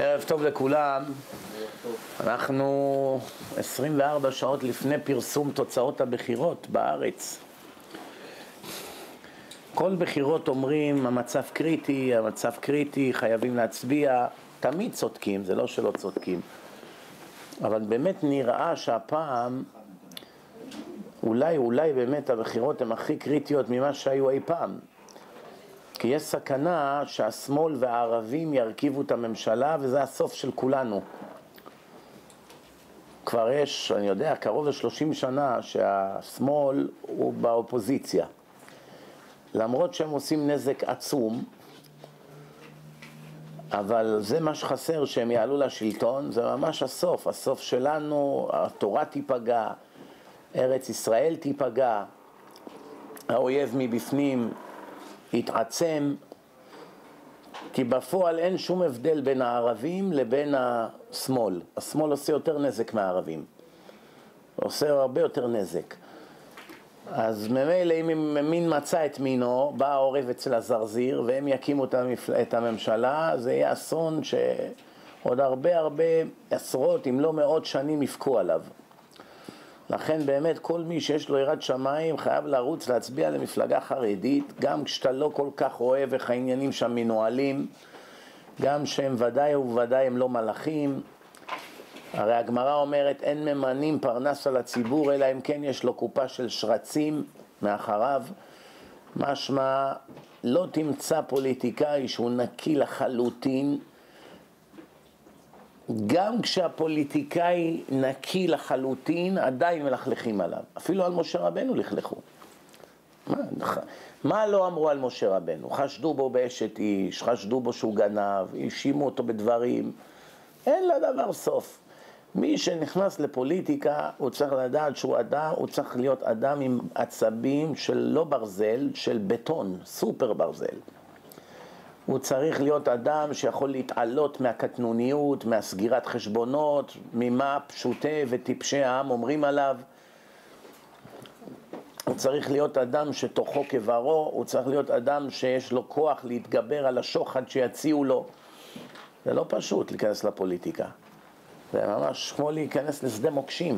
ערב טוב לכולם. אנחנו 24 שעות לפני פרסום תוצאות הבחירות בארץ. כל בחירות אומרים המצב קריטי, חייבים להצביע. תמיד צודקים, זה לא שלא צודקים. אבל באמת נראה שהפעם אולי באמת הבחירות הן הכי קריטיות ממה שהיו אי פעם. כי יש סכנה שהשמאל והערבים ירכיבו את הממשלה, וזה הסוף של כולנו. כבר יש, אני יודע, קרוב ל-30 שנה שהשמאל הוא באופוזיציה. למרות שהם עושים נזק עצום, אבל זה מה שחסר, שהם יעלו לשלטון, זה ממש הסוף שלנו, התורה תיפגע, ארץ ישראל תיפגע, האויב מבפנים יתעצם, כי בפועל אין שום הבדל בין הערבים לבין השמאל. השמאל עושה יותר נזק מהערבים, עושה הרבה יותר נזק. אז ממילא אם מין מצא את מינו, בא העורב אצל הזרזיר, והם יקימו את הממשלה, זה יהיה אסון שעוד הרבה עשרות, אם לא מאות שנים יפקו עליו. לכן באמת כל מי שיש לו יראת שמיים חייב לרוץ להצביע למפלגה חרדית, גם כשאתה לא כל כך אוהב איך העניינים שם מנוהלים, גם שהם ודאי ובוודאי הם לא מלאכים. הרי הגמרא אומרת אין ממנים פרנס על הציבור אלא אם כן יש לו קופה של שרצים מאחריו. משמע לא תמצא פוליטיקאי שהוא נקי לחלוטין, גם כשהפוליטיקאי נקי לחלוטין עדיין מלכלכים עליו. אפילו על משה רבנו לכלכו. מה לא אמרו על משה רבנו? חשדו בו באשת איש, חשדו בו שהוא גנב, האשימו אותו בדברים. אין לדבר סוף. מי שנכנס לפוליטיקה הוא צריך לדעת שהוא אדם, הוא צריך להיות אדם עם עצבים של לא ברזל, של בטון, סופר ברזל. הוא צריך להיות אדם שיכול להתעלות מהקטנוניות, מהסגירת חשבונות, ממה פשוטי וטיפשי העם אומרים עליו. הוא צריך להיות אדם שתוכו כברו, הוא צריך להיות אדם שיש לו כוח להתגבר על השוחד שיציעו לו. זה לא פשוט להיכנס לפוליטיקה. זה ממש כמו להיכנס לשדה מוקשים.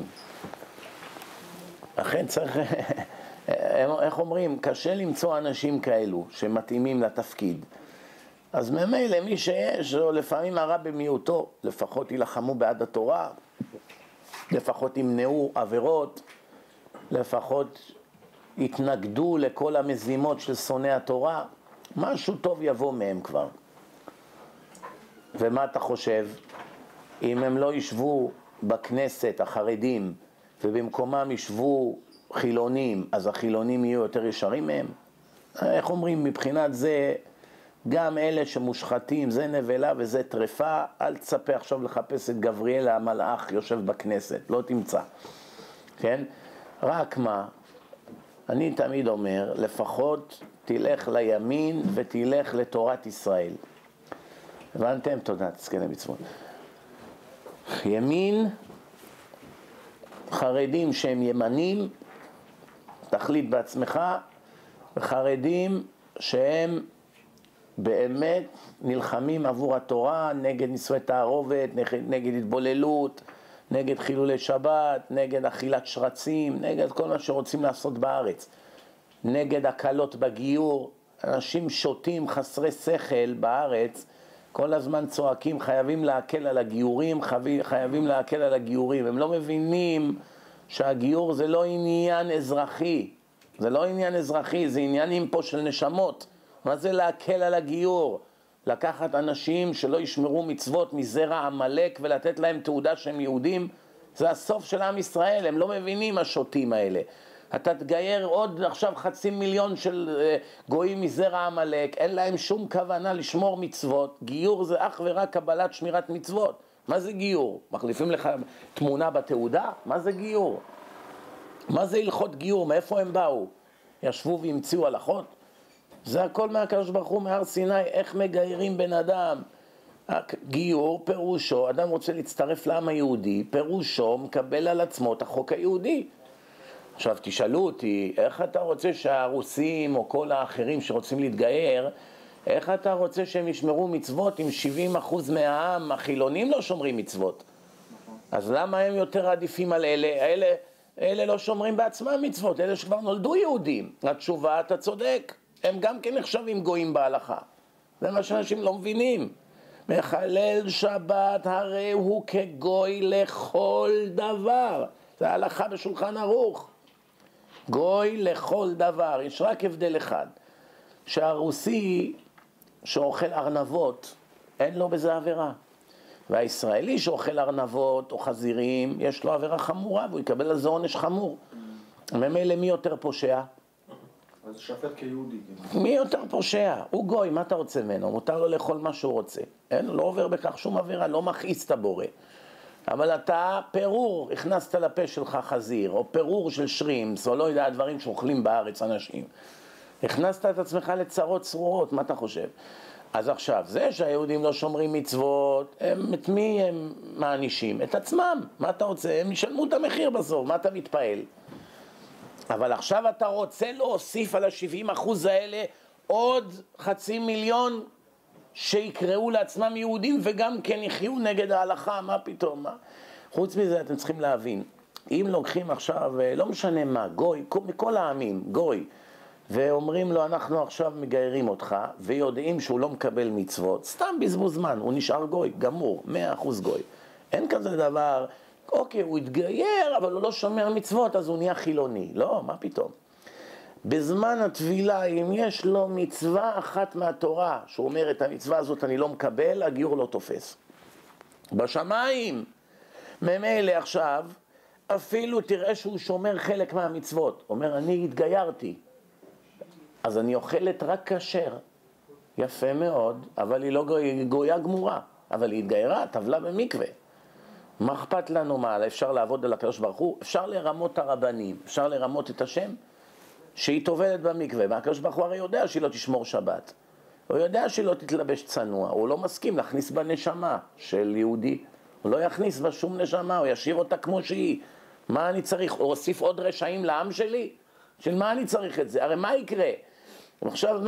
לכן צריך, איך אומרים, קשה למצוא אנשים כאלו שמתאימים לתפקיד. אז ממילא מי שיש, או לפעמים הרע במיעוטו, לפחות ילחמו בעד התורה, לפחות ימנעו עבירות, לפחות יתנגדו לכל המזימות של שונאי התורה, משהו טוב יבוא מהם כבר. ומה אתה חושב? אם הם לא ישבו בכנסת החרדים, ובמקומם ישבו חילונים, אז החילונים יהיו יותר ישרים מהם? איך אומרים, מבחינת זה, גם אלה שמושחתים, זה נבלה וזה טרפה, אל תצפה עכשיו לחפש את גבריאל המלאך יושב בכנסת, לא תמצא. כן? רק מה, אני תמיד אומר, לפחות תלך לימין ותלך לתורת ישראל. הבנתם? תודה, תזכה למצוות. ימין, חרדים שהם ימנים, תחליט בעצמך, וחרדים שהם באמת נלחמים עבור התורה, נגד נישואי תערובת, נגד התבוללות, נגד חילולי שבת, נגד אכילת שרצים, נגד כל מה שרוצים לעשות בארץ, נגד הקלות בגיור. אנשים שוטים חסרי שכל בארץ, כל הזמן צועקים חייבים להקל על הגיורים, חייבים להקל על הגיורים. הם לא מבינים שהגיור זה לא עניין אזרחי, זה לא עניין אזרחי, זה עניינים פה של נשמות. מה זה להקל על הגיור? לקחת אנשים שלא ישמרו מצוות מזרע עמלק ולתת להם תעודה שהם יהודים? זה הסוף של עם ישראל, הם לא מבינים השוטים האלה. אתה תגייר עוד עכשיו 500,000 של גויים מזרע עמלק, אין להם שום כוונה לשמור מצוות. גיור זה אך ורק קבלת שמירת מצוות. מה זה גיור? מחליפים לך תמונה בתעודה? מה זה גיור? מה זה הלכות גיור? מאיפה הם באו? ישבו והמציאו הלכות? זה הכל מהקדוש ברוך הוא, מהר סיני. איך מגיירים בן אדם? גיור פירושו, אדם רוצה להצטרף לעם היהודי, פירושו מקבל על עצמו את החוק היהודי. עכשיו תשאלו אותי, איך אתה רוצה שהרוסים או כל האחרים שרוצים להתגייר איך אתה רוצה שהם ישמרו מצוות אם 70% מהעם החילונים לא שומרים מצוות? אז למה הם יותר עדיפים על אלה? אלה לא שומרים בעצמם מצוות, אלה שכבר נולדו יהודים. התשובה, אתה צודק, הם גם כן נחשבים גויים בהלכה. זה מה שאנשים לא מבינים. מחלל שבת הרי הוא כגוי לכל דבר. זה ההלכה בשולחן ערוך. גוי לכל דבר. יש רק הבדל אחד. שהרוסי שאוכל ארנבות, אין לו בזה עבירה. והישראלי שאוכל ארנבות או חזירים, יש לו עבירה חמורה, והוא יקבל על זה עונש חמור. ממילא מי יותר פושע? אז שפט כיהודי. מי יותר פושע? הוא גוי, מה אתה רוצה ממנו? מותר לו לאכול מה שהוא רוצה. אין, לא עובר בכך שום עבירה, לא מכעיס את הבורא. אבל אתה פירור, הכנסת לפה שלך חזיר, או פירור של שרימס, או לא יודע, הדברים שאוכלים בארץ אנשים. הכנסת את עצמך לצרות צרורות, מה אתה חושב? אז עכשיו, זה שהיהודים לא שומרים מצוות, את מי הם מענישים? את עצמם. מה אתה רוצה? הם ישלמו את המחיר בסוף, מה אתה מתפעל? אבל עכשיו אתה רוצה להוסיף על ה-70% האלה עוד 500,000 שיקראו לעצמם יהודים וגם כן יחיו נגד ההלכה, מה פתאום? מה? חוץ מזה אתם צריכים להבין, אם לוקחים עכשיו, לא משנה מה, גוי, מכל העמים, גוי, ואומרים לו אנחנו עכשיו מגיירים אותך ויודעים שהוא לא מקבל מצוות, סתם בזבוז זמן, הוא נשאר גוי, גמור, 100% גוי. אין כזה דבר, אוקיי, הוא התגייר אבל הוא לא שומר מצוות אז הוא נהיה חילוני. לא, מה פתאום? בזמן התבילה, אם יש לו מצווה אחת מהתורה, שהוא אומר את המצווה הזאת אני לא מקבל, הגיור לא תופס. בשמיים, ממילא עכשיו, אפילו תראה שהוא שומר חלק מהמצוות. אומר, אני התגיירתי, אז אני אוכלת רק כשר. יפה מאוד, אבל היא לא גויה גמורה. אבל היא התגיירה, טבלה במקווה. מה אכפת לנו מה? אפשר לעבוד על הקדוש ברוך הוא? אפשר לרמות את הרבנים, אפשר לרמות את השם? שהיא טובלת במקווה, והקדוש ברוך הוא הרי יודע שהיא לא תשמור שבת. הוא יודע שהיא לא תתלבש צנוע, הוא לא מסכים להכניס בה נשמה של יהודי. הוא לא יכניס בה שום נשמה, הוא ישאיר אותה כמו שהיא. מה אני צריך? הוא הוסיף עוד רשעים לעם שלי? של מה אני צריך את זה? הרי מה יקרה? עכשיו,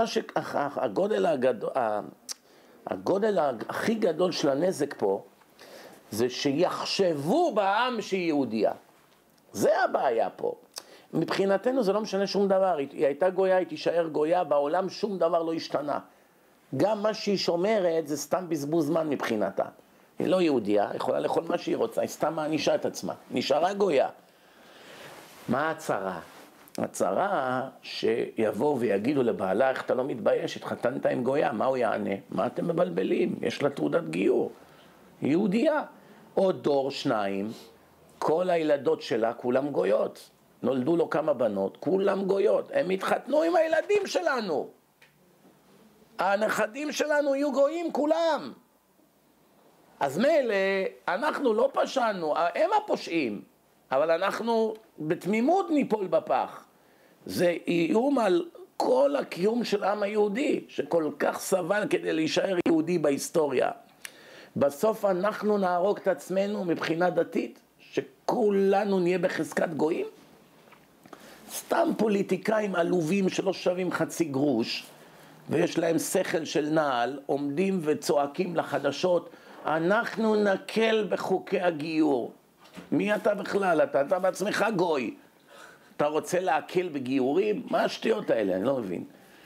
הגודל הכי גדול של הנזק פה, זה שיחשבו בעם שהיא יהודיה. זה הבעיה פה. מבחינתנו זה לא משנה שום דבר, היא הייתה גויה, היא תישאר גויה, בעולם שום דבר לא השתנה. גם מה שהיא שומרת זה סתם בזבוז זמן מבחינתה. היא לא יהודיה, יכולה לאכול מה שהיא רוצה, היא סתם מענישה את עצמה, נשארה גויה. מה הצרה? הצרה שיבואו ויגידו לבעלה, איך אתה לא מתבייש, התחתנת עם גויה, מה הוא יענה? מה אתם מבלבלים? יש לה תעודת גיור. יהודיה. עוד דור שניים, כל הילדות שלה כולם גויות. נולדו לו כמה בנות, כולם גויות. הם התחתנו עם הילדים שלנו. הנכדים שלנו יהיו גויים כולם. אז מילא, אנחנו לא פשענו, הם הפושעים. אבל אנחנו בתמימות ניפול בפח. זה איום על כל הקיום של העם היהודי, שכל כך סבל כדי להישאר יהודי בהיסטוריה. בסוף אנחנו נהרוג את עצמנו מבחינה דתית, שכולנו נהיה בחזקת גויים. סתם פוליטיקאים עלובים שלא שווים חצי גרוש, ויש להם שכל של נעל, עומדים וצועקים לחדשות, אנחנו נקל בחוקי הגיור. מי אתה בכלל? אתה בעצמך גוי. אתה רוצה להקל בגיורים? מה השטויות האלה? אני לא מבין.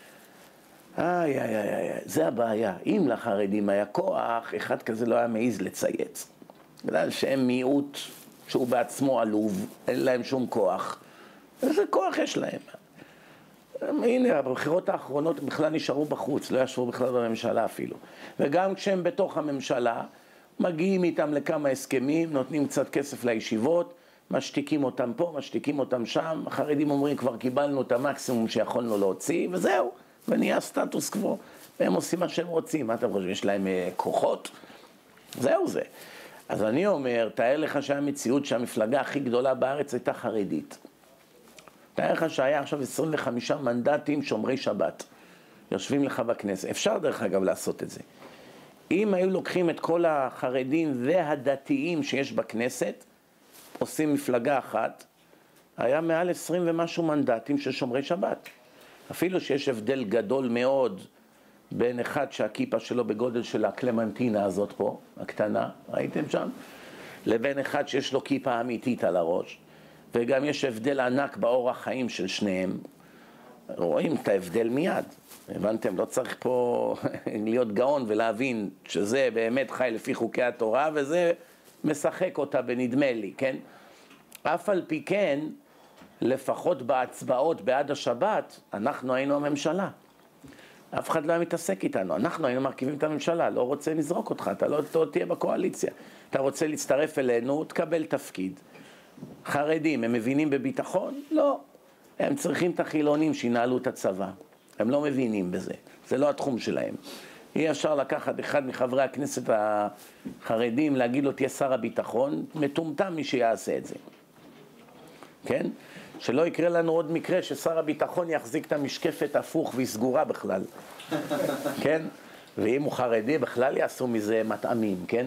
זה הבעיה. אם לחרדים היה כוח, אחד כזה לא היה מעיז לצייץ. בגלל שהם מיעוט שהוא בעצמו עלוב, אין להם שום כוח. איזה כוח יש להם? הנה, הבחירות האחרונות בכלל נשארו בחוץ, לא ישבו בכלל בממשלה אפילו. וגם כשהם בתוך הממשלה, מגיעים איתם לכמה הסכמים, נותנים קצת כסף לישיבות, משתיקים אותם פה, משתיקים אותם שם, החרדים אומרים כבר קיבלנו את המקסימום שיכולנו להוציא, וזהו, ונהיה סטטוס קוו, והם עושים מה שהם רוצים. מה אתם חושבים? יש להם כוחות? זהו זה. אז אני אומר, תאר לך שהמציאות שהמפלגה הכי גדולה בארץ הייתה חרדית. תאר לך שהיה עכשיו 25 מנדטים שומרי שבת, יושבים לך בכנסת. אפשר דרך אגב לעשות את זה. אם היו לוקחים את כל החרדים והדתיים שיש בכנסת, עושים מפלגה אחת, היה מעל 20 ומשהו מנדטים של שומרי שבת. אפילו שיש הבדל גדול מאוד בין אחד שהכיפה שלו בגודל של הקלמנטינה הזאת פה, הקטנה, ראיתם שם? לבין אחד שיש לו כיפה אמיתית על הראש, וגם יש הבדל ענק באורח חיים של שניהם. רואים את ההבדל מיד, הבנתם? לא צריך פה להיות גאון ולהבין שזה באמת חי לפי חוקי התורה, וזה משחק אותה בנדמה לי, כן? אף על פי כן, לפחות בהצבעות בעד השבת, אנחנו היינו הממשלה. אף אחד לא היה מתעסק איתנו, אנחנו היינו מרכיבים את הממשלה, לא רוצה לזרוק אותך, אתה לא תהיה בקואליציה. אתה רוצה להצטרף אלינו, תקבל תפקיד. חרדים, הם מבינים בביטחון? לא. הם צריכים את החילונים שינהלו את הצבא. הם לא מבינים בזה, זה לא התחום שלהם. אי אפשר לקחת אחד מחברי הכנסת החרדים, להגיד לו תהיה שר הביטחון, מטומטם מי שיעשה את זה. כן? שלא יקרה לנו עוד מקרה ששר הביטחון יחזיק את המשקפת הפוך והיא סגורה בכלל. כן? ואם הוא חרדי בכלל יעשו מזה מטעמים, כן?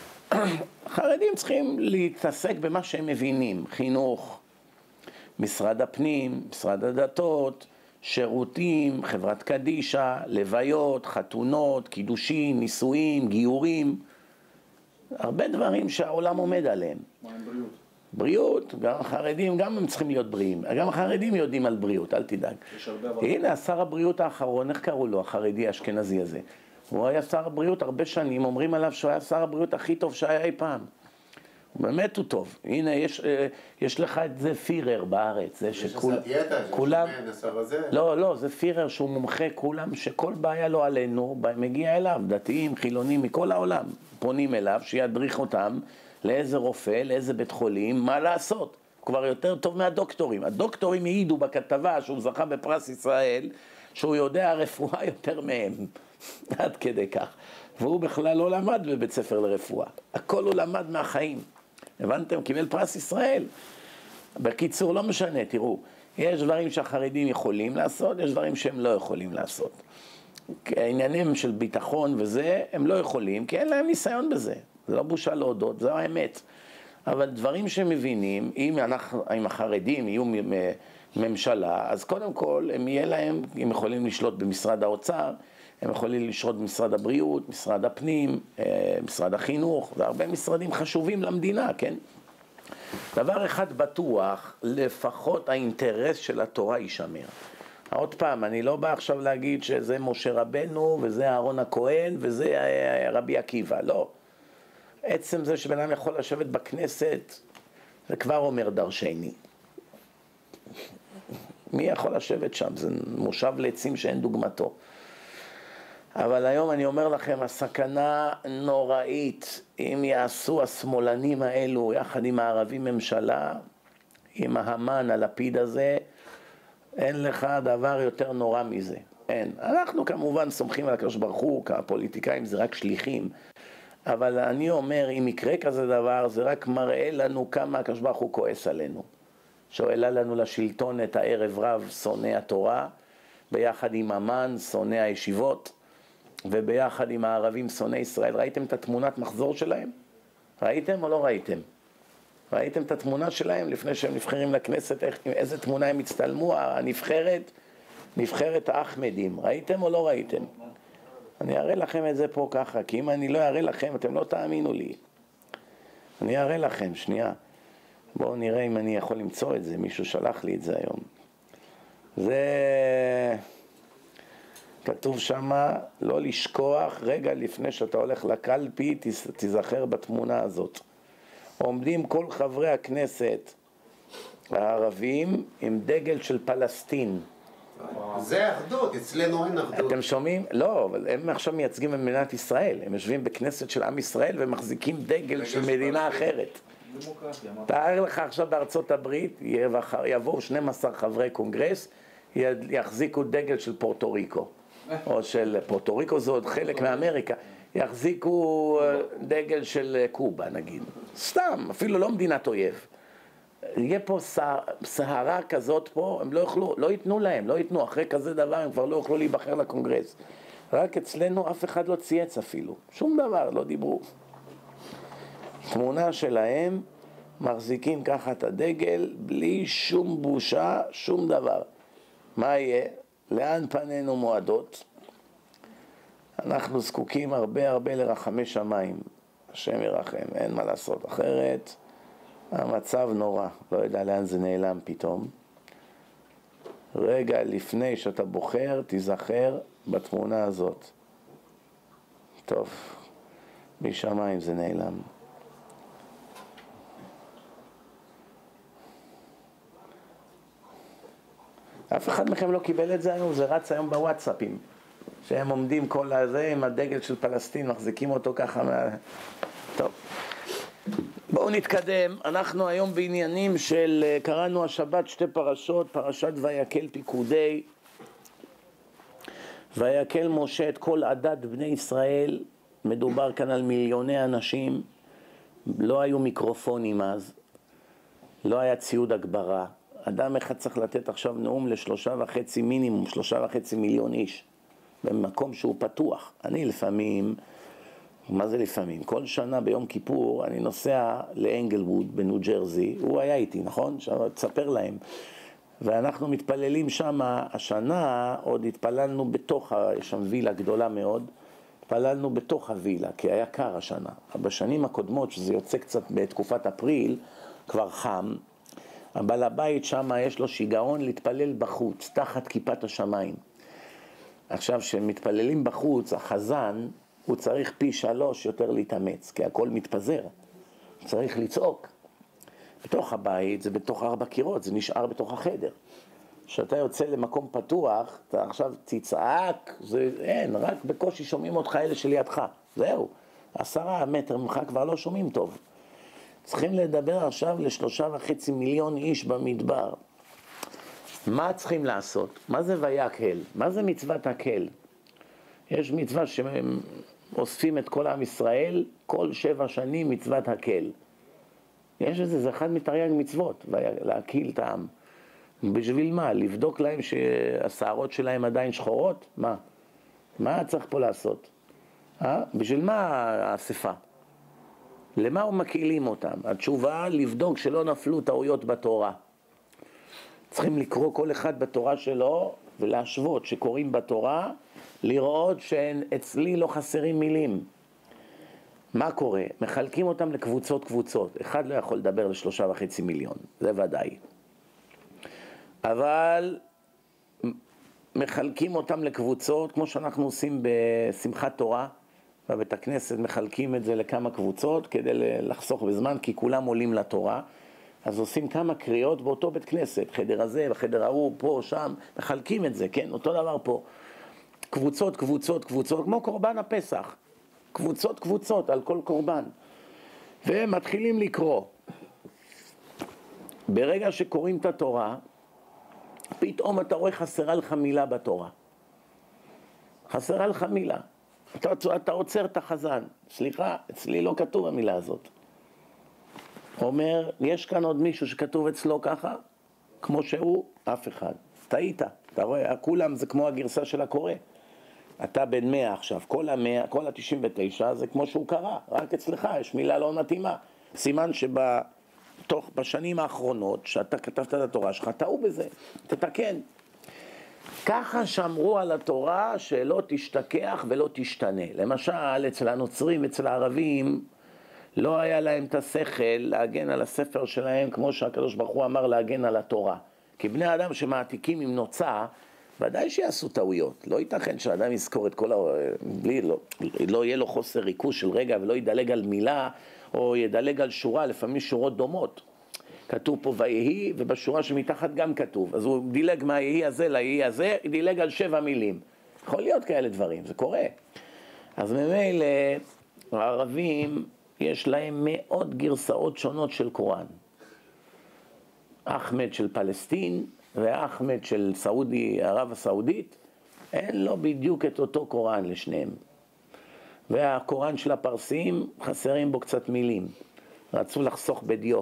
החרדים צריכים להתעסק במה שהם מבינים, חינוך, משרד הפנים, משרד הדתות, שירותים, חברת קדישה, לוויות, חתונות, קידושים, נישואים, גיורים, הרבה דברים שהעולם עומד עליהם. מה עם בריאות? בריאות, גם החרדים, גם הם צריכים להיות בריאים. גם החרדים יודעים על בריאות, אל תדאג. הנה, שר הבריאות האחרון, איך קראו לו, החרדי האשכנזי הזה? הוא היה שר הבריאות הרבה שנים, אומרים עליו שהוא היה שר הבריאות הכי טוב שהיה אי פעם. באמת הוא טוב. הנה, יש לך את זה פירר בארץ. יש עשה דיאטה, כולם... לא, זה פירר שהוא מומחה כולם, שכל בעיה לא עלינו, מגיע אליו, דתיים, חילונים, מכל העולם. פונים אליו, שידריך אותם לאיזה רופא, לאיזה בית חולים, מה לעשות. כבר יותר טוב מהדוקטורים. הדוקטורים העידו בכתבה שהוא זכה בפרס ישראל, שהוא יודע רפואה יותר מהם. עד כדי כך. והוא בכלל לא למד בבית ספר לרפואה. הכל הוא למד מהחיים. הבנתם? קיבל פרס ישראל. בקיצור, לא משנה, תראו. יש דברים שהחרדים יכולים לעשות, יש דברים שהם לא יכולים לעשות. העניינים של ביטחון וזה, הם לא יכולים, כי אין להם ניסיון בזה. זה לא בושה להודות, זו האמת. אבל דברים שמבינים, אם החרדים יהיו ממשלה, אז קודם כל, הם יכולים לשלוט במשרד האוצר, הם יכולים לשלוט במשרד הבריאות, משרד הפנים, משרד החינוך, והרבה משרדים חשובים למדינה, כן? דבר אחד בטוח, לפחות האינטרס של התורה יישמר. עוד פעם, אני לא בא עכשיו להגיד שזה משה רבנו, וזה אהרון הכהן, וזה רבי עקיבא, לא. עצם זה שבן אדם יכול לשבת בכנסת, זה כבר אומר דרשני. מי יכול לשבת שם? זה מושב לעצים שאין דוגמתו. אבל היום אני אומר לכם, הסכנה נוראית, אם יעשו השמאלנים האלו, יחד עם הערבים ממשלה, עם ההמן, הלפיד הזה, אין לך דבר יותר נורא מזה. אין. אנחנו כמובן סומכים על הקדוש ברוך הוא, הפוליטיקאים זה רק שליחים, אבל אני אומר, אם יקרה כזה דבר, זה רק מראה לנו כמה הקדוש ברוך הוא כועס עלינו. שהועלה לנו לשלטון את הערב רב שונא התורה, ביחד עם המן, שונא הישיבות, וביחד עם הערבים שונא ישראל. ראיתם את התמונת מחזור שלהם? ראיתם או לא ראיתם? ראיתם את התמונה שלהם לפני שהם נבחרים לכנסת, איזה תמונה הם הצטלמו, נבחרת האחמדים. ראיתם או לא ראיתם? אני אראה לכם את זה פה ככה, כי אם אני לא אראה לכם, אתם לא תאמינו לי. אני אראה לכם, שנייה. בואו נראה אם אני יכול למצוא את זה, מישהו שלח לי את זה היום. זה... כתוב שמה, לא לשכוח, רגע לפני שאתה הולך לקלפי, תיזכר בתמונה הזאת. עומדים כל חברי הכנסת הערבים עם דגל של פלסטין. זה אחדות, אצלנו אין אחדות. אתם שומעים? לא, אבל הם עכשיו מייצגים את מדינת ישראל. הם יושבים בכנסת של עם ישראל ומחזיקים דגל של מדינה אחרת. תאר לך עכשיו בארצות הברית, יבואו 12 חברי קונגרס, יחזיקו דגל של פורטו ריקו. או של פורטו ריקו, זה עוד חלק מאמריקה. יחזיקו דגל של קובה, נגיד. סתם, אפילו לא מדינת אויב. יהיה פה סהרה כזאת פה, הם לא יוכלו, לא ייתנו להם, לא ייתנו. אחרי כזה דבר הם כבר לא יוכלו להיבחר לקונגרס. רק אצלנו אף אחד לא צייץ אפילו. שום דבר, לא דיברו. תמונה שלהם, מחזיקים ככה את הדגל, בלי שום בושה, שום דבר. מה יהיה? לאן פנינו מועדות? אנחנו זקוקים הרבה לרחמי שמיים. השם ירחם, אין מה לעשות. אחרת, המצב נורא. לא יודע לאן זה נעלם פתאום. רגע לפני שאתה בוחר, תיזכר בתמונה הזאת. טוב, משמיים זה נעלם. אף אחד מכם לא קיבל את זה היום, זה רץ היום בוואטסאפים. שהם עומדים כל הזה עם הדגל של פלסטין, מחזיקים אותו ככה. טוב, בואו נתקדם. אנחנו היום בעניינים של, קראנו השבת שתי פרשות, פרשת ויקל פיקודי. ויקל משה את כל עדת בני ישראל, מדובר כאן על מיליוני אנשים, לא היו מיקרופונים אז, לא היה ציוד הגברה. אדם אחד צריך לתת עכשיו נאום ל3.5 מינימום, 3.5 מיליון איש, במקום שהוא פתוח. אני לפעמים, מה זה לפעמים? כל שנה ביום כיפור אני נוסע לאנגלווד בניו ג'רזי, הוא היה איתי, נכון? תספר להם. ואנחנו מתפללים שם, השנה עוד התפללנו בתוך, יש שם וילה גדולה מאוד, התפללנו בתוך הווילה, כי היה קר השנה. בשנים הקודמות, שזה יוצא קצת בתקופת אפריל, כבר חם, אבל הבית שם יש לו שיגעון להתפלל בחוץ, תחת כיפת השמיים. עכשיו, שמתפללים בחוץ, החזן, הוא צריך פי 3 יותר להתאמץ, כי הכל מתפזר. צריך לצעוק. בתוך הבית, זה בתוך 4 קירות, זה נשאר בתוך החדר. כשאתה יוצא למקום פתוח, אתה עכשיו תצעק, זה אין, רק בקושי שומעים אותך אלה שלידך. זהו, 10 מטר ממך כבר לא שומעים טוב. צריכים לדבר עכשיו ל3.5 מיליון איש במדבר. מה צריכים לעשות? מה זה ויקל? מה זה מצוות הקל? יש מצווה שהם אוספים את כל עם ישראל, כל 7 שנים מצוות הקל. יש איזה, זה אחד מתרי"ג מצוות, להקיל את העם. בשביל מה? לבדוק להם שהשערות שלהם עדיין שחורות? מה? מה צריך פה לעשות? בשביל מה האספה? למה הוא מקהילים אותם? התשובה, לבדוק שלא נפלו טעויות בתורה. צריכים לקרוא כל אחד בתורה שלו ולהשוות שקוראים בתורה, לראות שאצלי לא חסרים מילים. מה קורה? מחלקים אותם לקבוצות. אחד לא יכול לדבר ל3.5 מיליון, זה ודאי. אבל מחלקים אותם לקבוצות, כמו שאנחנו עושים בשמחת תורה, בבית הכנסת מחלקים את זה לכמה קבוצות, כדי לחסוך בזמן, כי כולם עולים לתורה. אז עושים כמה קריאות באותו בית כנסת, חדר הזה, בחדר ההוא, פה, שם, מחלקים את זה, כן? אותו דבר פה. קבוצות, כמו קורבן הפסח. קבוצות על כל קורבן. והם מתחילים לקרוא. ברגע שקוראים את התורה, פתאום אתה רואה חסרה לך מילה בתורה. חסרה לך מילה. אתה עוצר את החזן. סליחה, אצלי לא כתוב המילה הזאת. אומר, יש כאן עוד מישהו שכתוב אצלו ככה? כמו שהוא, אף אחד. טעית. אתה רואה, כולם זה כמו הגרסה של הקורא. אתה בן 100 עכשיו, כל ה-99 זה כמו שהוא קרא, רק אצלך יש מילה לא מתאימה. סימן בשנים האחרונות שאתה כתבת את התורה שלך, טעו בזה, תתקן. ככה שמרו על התורה שלא תשתכח ולא תשתנה. למשל, אצל הנוצרים, אצל הערבים, לא היה להם את השכל להגן על הספר שלהם, כמו שהקדוש ברוך הוא אמר להגן על התורה. כי בני אדם שמעתיקים עם נוצה, ודאי שיעשו טעויות. לא ייתכן שאדם יזכור את כל לא יהיה לו חוסר ריכוז של רגע ולא ידלג על מילה או ידלג על שורה, לפעמים שורות דומות. כתוב פה ויהי, ובשורה שמתחת גם כתוב. אז הוא דילג מהיהי הזה ליהי הזה, דילג על 7 מילים. יכול להיות כאלה דברים, זה קורה. אז ממילא הערבים יש להם מאות גרסאות שונות של קוראן. אחמד של פלסטין ואחמד של ערב הסעודית, אין לו בדיוק את אותו קוראן לשניהם. והקוראן של הפרסים חסרים בו קצת מילים. רצו לחסוך בדיו.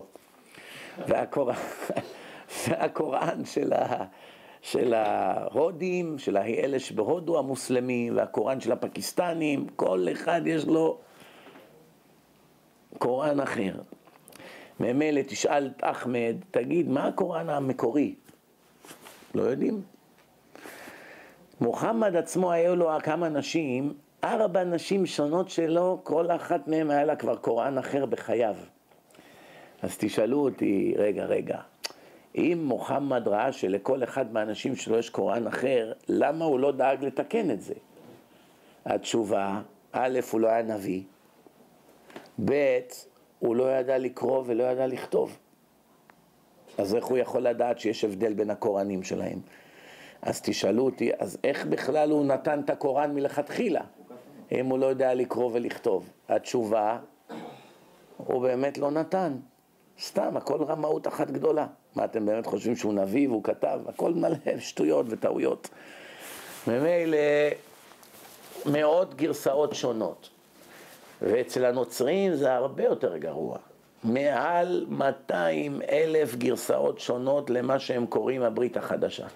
והקוראן של ההודים, של האלה שבהודו המוסלמים, והקוראן של הפקיסטנים, כל אחד יש לו קוראן אחר. ממילא תשאל את אחמד, תגיד, מה הקוראן המקורי? לא יודעים. מוחמד עצמו היו לו כמה אנשים 4 נשים שונות שלו, כל אחת מהן היה לה כבר קוראן אחר בחייו. אז תשאלו אותי, רגע, אם מוחמד ראה שלכל אחד מהאנשים שלו יש קוראן אחר, למה הוא לא דאג לתקן את זה? התשובה, א', הוא לא היה נביא, ב', הוא לא ידע לקרוא ולא ידע לכתוב. אז איך הוא יכול לדעת שיש הבדל בין הקוראנים שלהם? אז תשאלו אותי, אז איך בכלל הוא נתן את הקוראן מלכתחילה, אם הוא לא יודע לקרוא ולכתוב? התשובה, הוא באמת לא נתן. סתם, הכל רמאות אחת גדולה. מה, אתם באמת חושבים שהוא נביא והוא כתב? הכל מלא שטויות וטעויות. ממילא מאות גרסאות שונות. ואצל הנוצרים זה הרבה יותר גרוע. מעל 200,000 גרסאות שונות למה שהם קוראים הברית החדשה.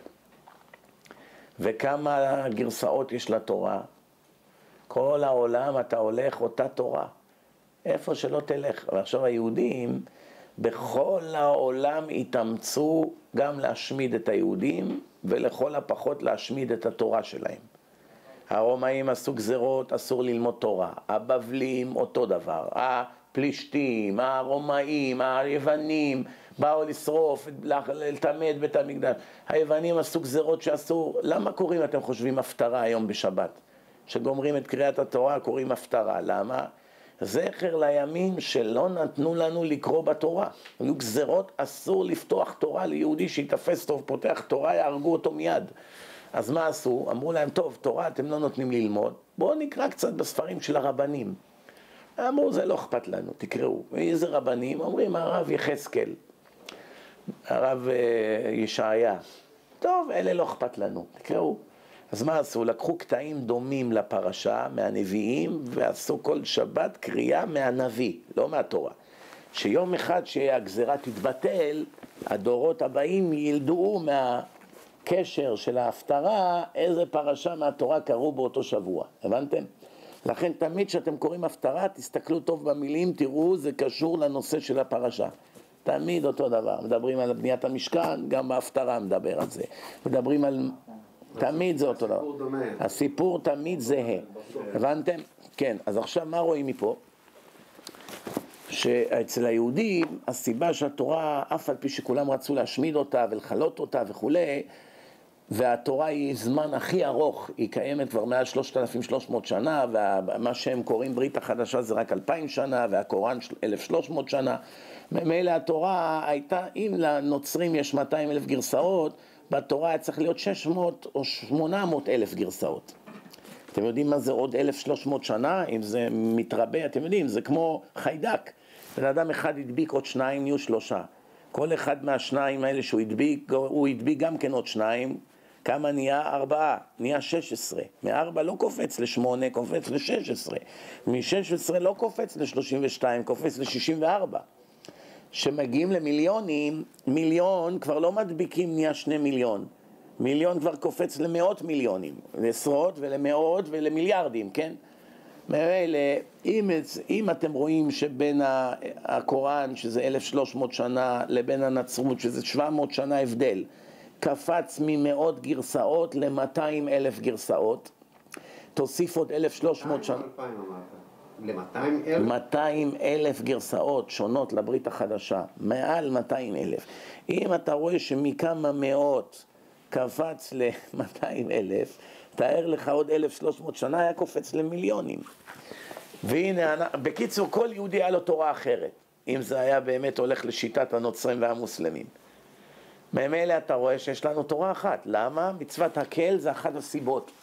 וכמה גרסאות יש לתורה? כל העולם אתה הולך אותה תורה. איפה שלא תלך. ועכשיו היהודים בכל העולם התאמצו גם להשמיד את היהודים, ולכל הפחות להשמיד את התורה שלהם. הרומאים עשו גזרות, אסור ללמוד תורה. הבבלים אותו דבר. הפלישתים, הרומאים, היוונים, באו לשרוף, לטמא את בית המקדש. היוונים עשו גזרות שאסור. למה קוראים, אתם חושבים, הפטרה היום בשבת? שגומרים את קריאת התורה, קוראים הפטרה. למה? זכר לימים שלא נתנו לנו לקרוא בתורה. היו גזרות, אסור לפתוח תורה ליהודי שיתפס טוב, פותח תורה, יהרגו אותו מיד. אז מה עשו? אמרו להם, טוב, תורה אתם לא נותנים ללמוד, בואו נקרא קצת בספרים של הרבנים. אמרו, זה לא אכפת לנו, תקראו. איזה רבנים? אומרים, הרב יחזקאל, הרב ישעיה. טוב, אלה לא אכפת לנו, תקראו. אז מה עשו? לקחו קטעים דומים לפרשה מהנביאים, ועשו כל שבת קריאה מהנביא, לא מהתורה. שיום אחד שהגזרה תתבטל, הדורות הבאים ילדו מהקשר של ההפטרה, איזה פרשה מהתורה קראו באותו שבוע. הבנתם? לכן תמיד שאתם קוראים הפטרה, תסתכלו טוב במילים, תראו, זה קשור לנושא של הפרשה. תמיד אותו דבר. מדברים על בניית המשכן, גם בהפטרה מדבר על זה. מדברים על... תמיד זה אותו דבר. הסיפור תמיד זהה. הבנתם? כן, אז עכשיו מה רואים מפה? שאצל היהודים הסיבה שהתורה, אף על פי שכולם רצו להשמיד אותה ולחלות אותה וכו', והתורה היא זמן הכי ארוך, היא קיימת כבר מעל 3,300 שנה, ומה שהם קוראים ברית החדשה זה רק 2,000 שנה, והקוראן 1,300 שנה. ממילא התורה הייתה, אם לנוצרים יש 200,000 גרסאות, בתורה היה צריך להיות 600 או 800 אלף גרסאות. אתם יודעים מה זה עוד 1,300 שנה? אם זה מתרבה, אתם יודעים, זה כמו חיידק. בן אדם אחד הדביק עוד 2, נהיו 3. כל אחד מהשניים האלה שהוא הדביק, הוא הדביק גם כן עוד 2. כמה נהיה? 4, נהיה 16. מ-4 לא קופץ ל-8, קופץ ל-16. מ-16 לא קופץ ל-32, קופץ ל-64. שמגיעים למיליונים, מיליון כבר לא מדביקים, נהיה 2 מיליון. מיליון כבר קופץ למאות מיליונים, לעשרות ולמאות ולמיליארדים, כן? מאלה, אם אתם רואים שבין הקוראן, שזה 1,300 שנה, לבין הנצרות, שזה 700 שנה הבדל, קפץ ממאות גרסאות ל-200,000 גרסאות, תוסיף עוד 1,300 שנה. ל-200,000? 200,000 גרסאות שונות לברית החדשה, מעל 200,000. אם אתה רואה שמכמה מאות קפץ ל-200,000, תאר לך עוד 1,300 שנה היה קופץ למיליונים. והנה, בקיצור, כל יהודי היה לו תורה אחרת, אם זה היה באמת הולך לשיטת הנוצרים והמוסלמים. ממילא אתה רואה שיש לנו תורה אחת. למה? מצוות הקהל זה אחת הסיבות.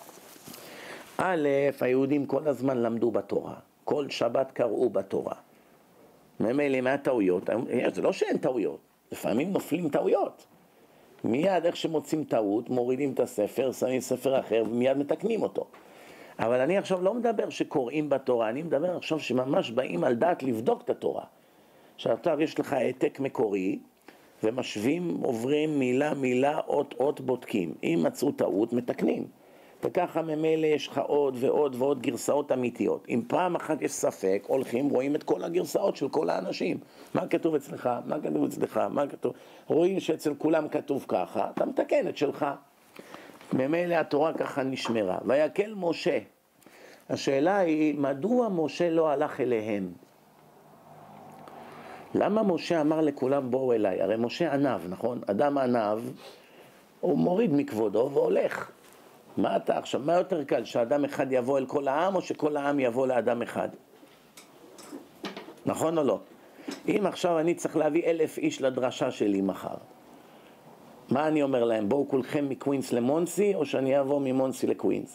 א', היהודים כל הזמן למדו בתורה, כל שבת קראו בתורה. ממילא מה הטעויות? זה לא שאין טעויות, לפעמים נופלים טעויות. מיד איך שמוצאים טעות, מורידים את הספר, שמים ספר אחר ומיד מתקנים אותו. אבל אני עכשיו לא מדבר שקוראים בתורה, אני מדבר עכשיו שממש באים על דעת לבדוק את התורה. שעכשיו יש לך העתק מקורי, ומשווים, עוברים מילה מילה, אות בודקים. אם מצאו טעות, מתקנים. וככה ממילא יש לך עוד ועוד ועוד גרסאות אמיתיות. אם פעם אחת יש ספק, הולכים, רואים את כל הגרסאות של כל האנשים. מה כתוב אצלך? מה כתוב אצלך? מה כתוב? רואים שאצל כולם כתוב ככה, אתה מתקן את שלך. ממילא התורה ככה נשמרה. ויקל משה השאלה היא, מדוע משה לא הלך אליהם? למה משה אמר לכולם בואו אליי? הרי משה ענב, נכון? אדם ענב, הוא מוריד מכבודו והולך. מה אתה עכשיו? מה יותר קל, שאדם אחד יבוא אל כל העם, או שכל העם יבוא לאדם אחד? נכון או לא? אם עכשיו אני צריך להביא 1,000 איש לדרשה שלי מחר, מה אני אומר להם? בואו כולכם מקווינס למונסי, או שאני אבוא ממונסי לקווינס?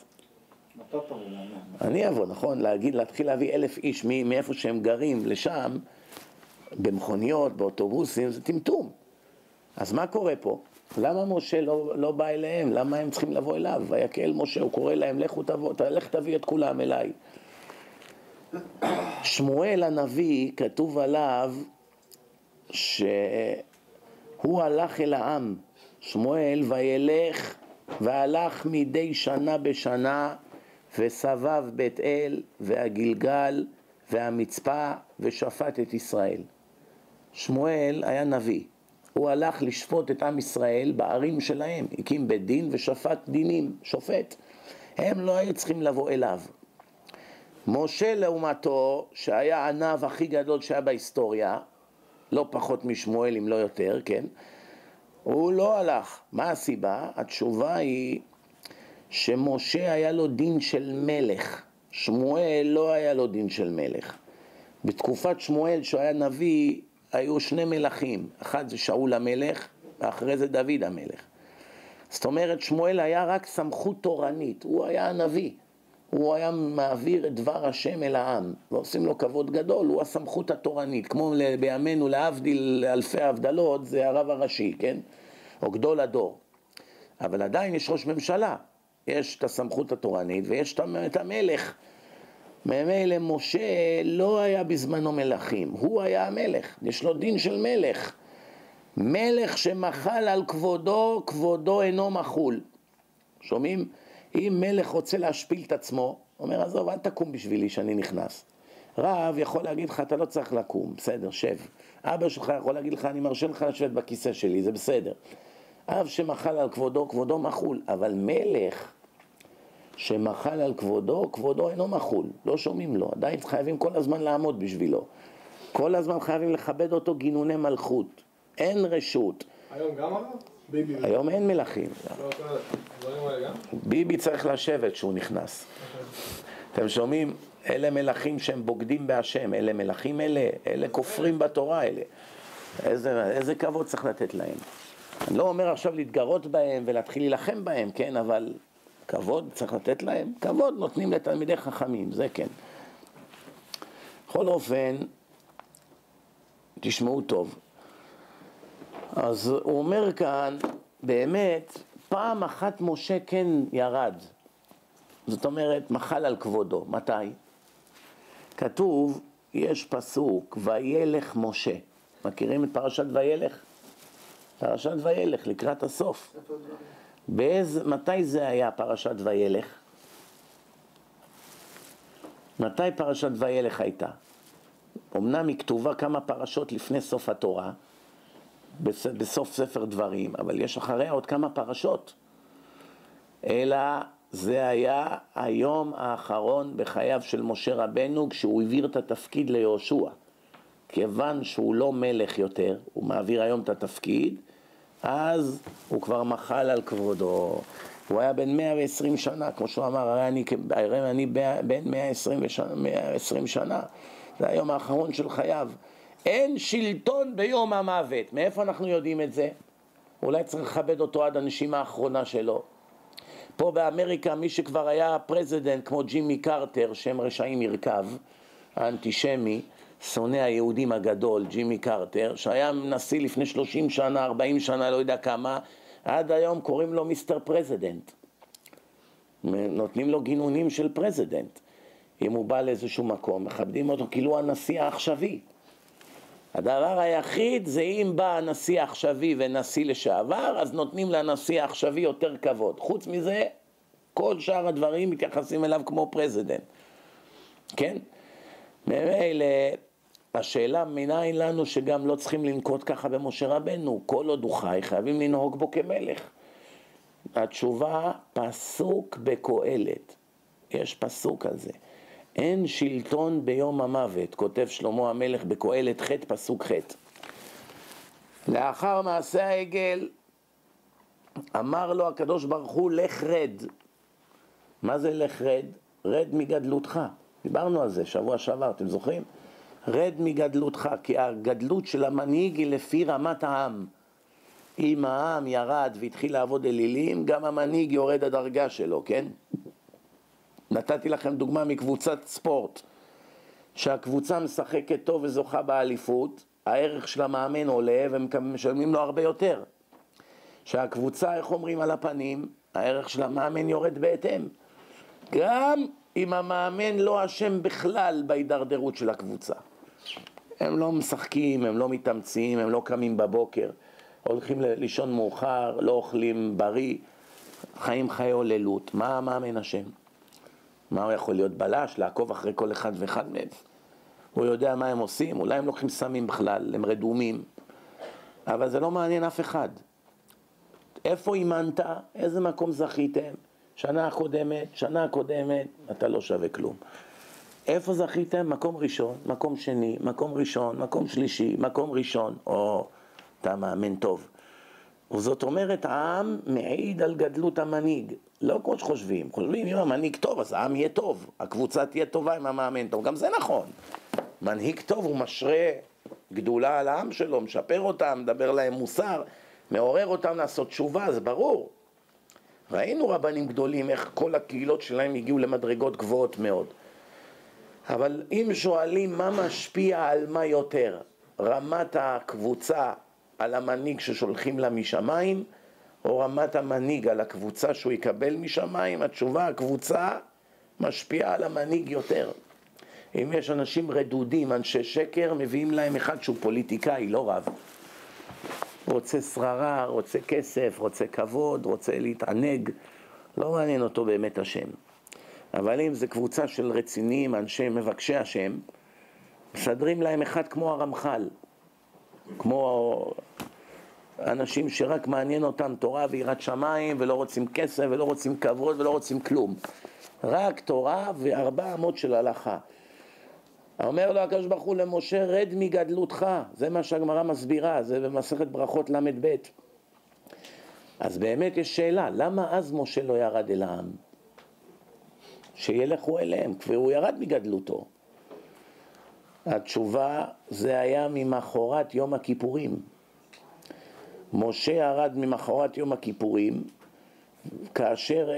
אני אבוא, נכון? להתחיל להביא 1,000 איש מאיפה שהם גרים לשם, במכוניות, באוטובוסים, זה טמטום. אז מה קורה פה? למה משה לא בא אליהם? למה הם צריכים לבוא אליו? ויקל משה, הוא קורא להם, לך תביא את כולם אליי. שמואל הנביא, כתוב עליו שהוא הלך אל העם. שמואל וילך והלך מדי שנה בשנה וסבב בית אל והגלגל והמצפה ושפט את ישראל. שמואל היה נביא. הוא הלך לשפוט את עם ישראל בערים שלהם, הקים בית דין ושפט דינים, שופט. הם לא היו צריכים לבוא אליו. משה לעומתו, שהיה הענב הכי גדול שהיה בהיסטוריה, לא פחות משמואל אם לא יותר, כן? הוא לא הלך. מה הסיבה? התשובה היא שמשה היה לו דין של מלך. שמואל לא היה לו דין של מלך. בתקופת שמואל שהוא היה נביא, היו שני מלכים. אחד זה שאול המלך, ואחרי זה דוד המלך. זאת אומרת, שמואל היה רק סמכות תורנית. הוא היה הנביא. הוא היה מעביר את דבר השם אל העם, ועושים לו כבוד גדול, הוא הסמכות התורנית, כמו בימינו להבדיל אלפי הבדלות, זה הרב הראשי, כן? או גדול הדור. אבל עדיין יש ראש ממשלה, יש את הסמכות התורנית ויש את המלך. ממילא משה לא היה בזמנו מלכים, הוא היה המלך, יש לו דין של מלך. מלך שמחל על כבודו, כבודו אינו מחול. שומעים? אם מלך רוצה להשפיל את עצמו, אומר, עזוב, אל תקום בשבילי שאני נכנס. רב יכול להגיד לך, אתה לא צריך לקום, בסדר, שב. אבא שלך יכול להגיד לך, אני מרשה לך לשבת בכיסא שלי, זה בסדר. אב שמחל על כבודו, כבודו מחול. אבל מלך שמחל על כבודו, כבודו אינו מחול. לא שומעים לו, עדיין חייבים כל הזמן לעמוד בשבילו. כל הזמן חייבים לכבד אותו גינוני מלכות. אין רשות. היום גם הרב? היום אין מלכים. ביבי צריך לשבת כשהוא נכנס. אתם שומעים? אלה מלכים שהם בוגדים בהשם, אלה מלכים אלה כופרים בתורה אלה. איזה כבוד צריך לתת להם. אני לא אומר עכשיו להתגרות בהם ולהתחיל להילחם בהם, כן? אבל כבוד צריך לתת להם. כבוד נותנים לתלמידי חכמים, זה כן. בכל אופן, תשמעו טוב. אז הוא אומר כאן, באמת, פעם אחת משה כן ירד. זאת אומרת, מחל על כבודו. מתי? כתוב, יש פסוק, וילך משה. מכירים את פרשת וילך? פרשת וילך, לקראת הסוף. מתי זה היה פרשת וילך? מתי פרשת וילך הייתה? אמנם היא כתובה כמה פרשות לפני סוף התורה, בסוף ספר דברים, אבל יש אחריה עוד כמה פרשות. אלא זה היה היום האחרון בחייו של משה רבנו, כשהוא העביר את התפקיד ליהושע. כיוון שהוא לא מלך יותר, הוא מעביר היום את התפקיד, אז הוא כבר מחל על כבודו. הוא היה בן 120 שנה, כמו שהוא אמר, הרי אני בן 120 שנה. זה היום האחרון של חייו. אין שלטון ביום המוות. מאיפה אנחנו יודעים את זה? אולי צריך לכבד אותו עד הנשימה האחרונה שלו. פה באמריקה מי שכבר היה פרזידנט כמו ג'ימי קרטר, שם רשעים ירכב, האנטישמי, שונא היהודים הגדול, ג'ימי קרטר, שהיה נשיא לפני 30 שנה, 40 שנה, לא יודע כמה, עד היום קוראים לו מיסטר פרזידנט. נותנים לו גינונים של פרזידנט. אם הוא בא לאיזשהו מקום, מכבדים אותו כאילו הנשיא העכשווי. הדבר היחיד זה אם בא הנשיא העכשווי ונשיא לשעבר, אז נותנים לנשיא העכשווי יותר כבוד. חוץ מזה, כל שאר הדברים מתייחסים אליו כמו פרזידנט. כן? ממילא, השאלה מניין לנו שגם לא צריכים לנקוט ככה במשה רבנו. כל עוד הוא חי, חייבים לנהוג בו כמלך. התשובה, פסוק בקהלת. יש פסוק על זה. אין שלטון ביום המוות, כותב שלמה המלך בקהלת ח' פסוק ח'. לאחר מעשה העגל אמר לו הקדוש ברוך הוא לך רד. מה זה לך רד? רד מגדלותך. דיברנו על זה שבוע שעבר, אתם זוכרים? רד מגדלותך, כי הגדלות של המנהיג היא לפי רמת העם. אם העם ירד והתחיל לעבוד אלילים, גם המנהיג יורד הדרגה שלו, כן? נתתי לכם דוגמה מקבוצת ספורט, שהקבוצה משחקת טוב וזוכה באליפות, הערך של המאמן עולה ומשלמים לו הרבה יותר. שהקבוצה, איך אומרים על הפנים, הערך של המאמן יורד בהתאם. גם אם המאמן לא אשם בכלל בהידרדרות של הקבוצה. הם לא משחקים, הם לא מתאמצים, הם לא קמים בבוקר, הולכים לישון מאוחר, לא אוכלים בריא, חיים חיי הוללות. מה המאמן אשם? מה הוא יכול להיות בלש, לעקוב אחרי כל אחד ואחד מהם? הוא יודע מה הם עושים, אולי הם לוקחים סמים בכלל, הם רדומים, אבל זה לא מעניין אף אחד. איפה אימנת? איזה מקום זכיתם? שנה קודמת, אתה לא שווה כלום. איפה זכיתם? מקום ראשון, מקום שני, מקום ראשון, מקום שלישי, מקום ראשון. אתה מאמן טוב. וזאת אומרת, העם מעיד על גדלות המנהיג. לא כמו שחושבים. חושבים, אם המנהיג טוב, אז העם יהיה טוב. הקבוצה תהיה טובה אם המאמן טוב. גם זה נכון. מנהיג טוב הוא משרה גדולה על העם שלו, משפר אותם, מדבר להם מוסר, מעורר אותם לעשות תשובה, זה ברור. ראינו רבנים גדולים, איך כל הקהילות שלהם הגיעו למדרגות גבוהות מאוד. אבל אם שואלים מה משפיע על מה יותר, רמת הקבוצה על המנהיג ששולחים לה משמיים, או רמת המנהיג על הקבוצה שהוא יקבל משמיים, התשובה, הקבוצה משפיעה על המנהיג יותר. אם יש אנשים רדודים, אנשי שקר, מביאים להם אחד שהוא פוליטיקאי, לא רב. רוצה שררה, רוצה כסף, רוצה כבוד, רוצה להתענג, לא מעניין אותו באמת השם. אבל אם זה קבוצה של רציניים, אנשי מבקשי השם, מסדרים להם אחד כמו הרמח"ל, כמו אנשים שרק מעניין אותם תורה ויראת שמיים, ולא רוצים כסף ולא רוצים כבוד ולא רוצים כלום. רק תורה וארבע אמות של הלכה. אומר לו הקדוש ברוך הוא למשה, רד מגדלותך. זה מה שהגמרא מסבירה, זה במסכת ברכות ל"ב. אז באמת יש שאלה, למה אז משה לא ירד אל העם? שילכו אליהם, והוא ירד מגדלותו. התשובה, זה היה ממחרת יום הכיפורים. משה ירד ממחרת יום הכיפורים, כאשר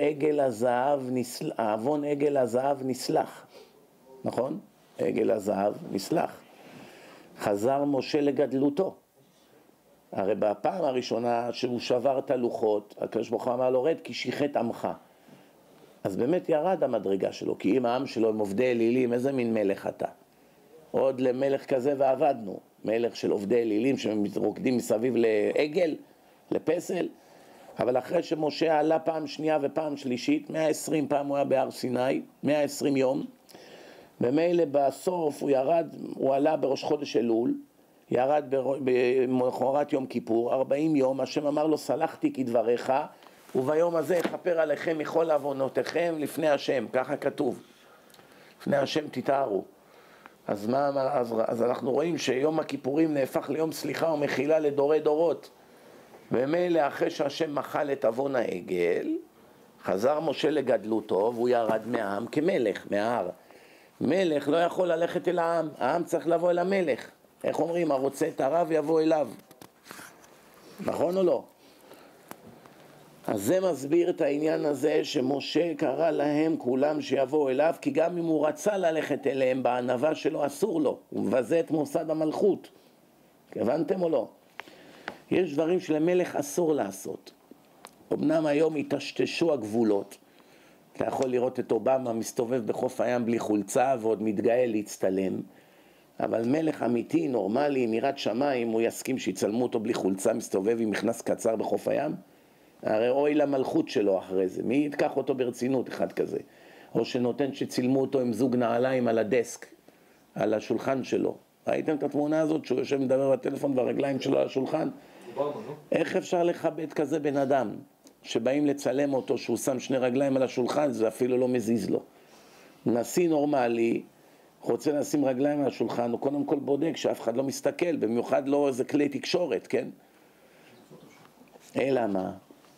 עוון עגל הזהב נסלח. נכון? עגל הזהב נסלח. חזר משה לגדלותו. הרי בפעם הראשונה שהוא שבר את הלוחות, הקדוש ברוך הוא אמר לו, רד כי שיחת עמך. אז באמת ירד המדרגה שלו, כי אם העם שלו הם עובדי אלילים, איזה מין מלך אתה? עוד למלך כזה ועבדנו, מלך של עובדי אלילים שמרוקדים מסביב לעגל, לפסל. אבל אחרי שמשה עלה פעם שנייה ופעם שלישית, 120 פעם הוא היה בהר סיני, 120 יום, ומילא בסוף הוא ירד, הוא עלה בראש חודש אלול, ירד במחרת יום כיפור, 40 יום, השם אמר לו, סלחתי כדבריך, וביום הזה אכפר עליכם מכל עוונותיכם לפני השם, ככה כתוב. לפני השם תתארו. אז אנחנו רואים שיום הכיפורים נהפך ליום סליחה ומחילה לדורי דורות. ומילא אחרי שהשם מחל את עוון העגל, חזר משה לגדלותו, והוא ירד מהעם כמלך, מההר. מלך לא יכול ללכת אל העם, העם צריך לבוא אל המלך. איך אומרים? הרוצה את הרב יבוא אליו. נכון או לא? אז זה מסביר את העניין הזה שמשה קרא להם כולם שיבואו אליו, כי גם אם הוא רצה ללכת אליהם בענווה שלו אסור לו, הוא מבזה את מוסד המלכות. הבנתם או לא? יש דברים שלמלך אסור לעשות. אמנם היום התשתשו הגבולות. אתה יכול לראות את אובמה מסתובב בחוף הים בלי חולצה ועוד מתגאה להצטלם, אבל מלך אמיתי, נורמלי, מירת שמיים, הוא יסכים שיצלמו אותו בלי חולצה, מסתובב עם מכנס קצר בחוף הים? הרי אוי למלכות שלו אחרי זה, מי יתקח אותו ברצינות אחד כזה? או שנותן שצילמו אותו עם זוג נעליים על הדסק, על השולחן שלו. ראיתם את התמונה הזאת שהוא יושב מדבר בטלפון והרגליים שלו על השולחן? איך אפשר לכבד כזה בן אדם שבאים לצלם אותו שהוא שם שני רגליים על השולחן, זה אפילו לא מזיז לו. נשיא נורמלי, רוצה לשים רגליים על השולחן, הוא קודם כל בודק שאף אחד לא מסתכל, במיוחד לא איזה כלי תקשורת, כן? אלא מה?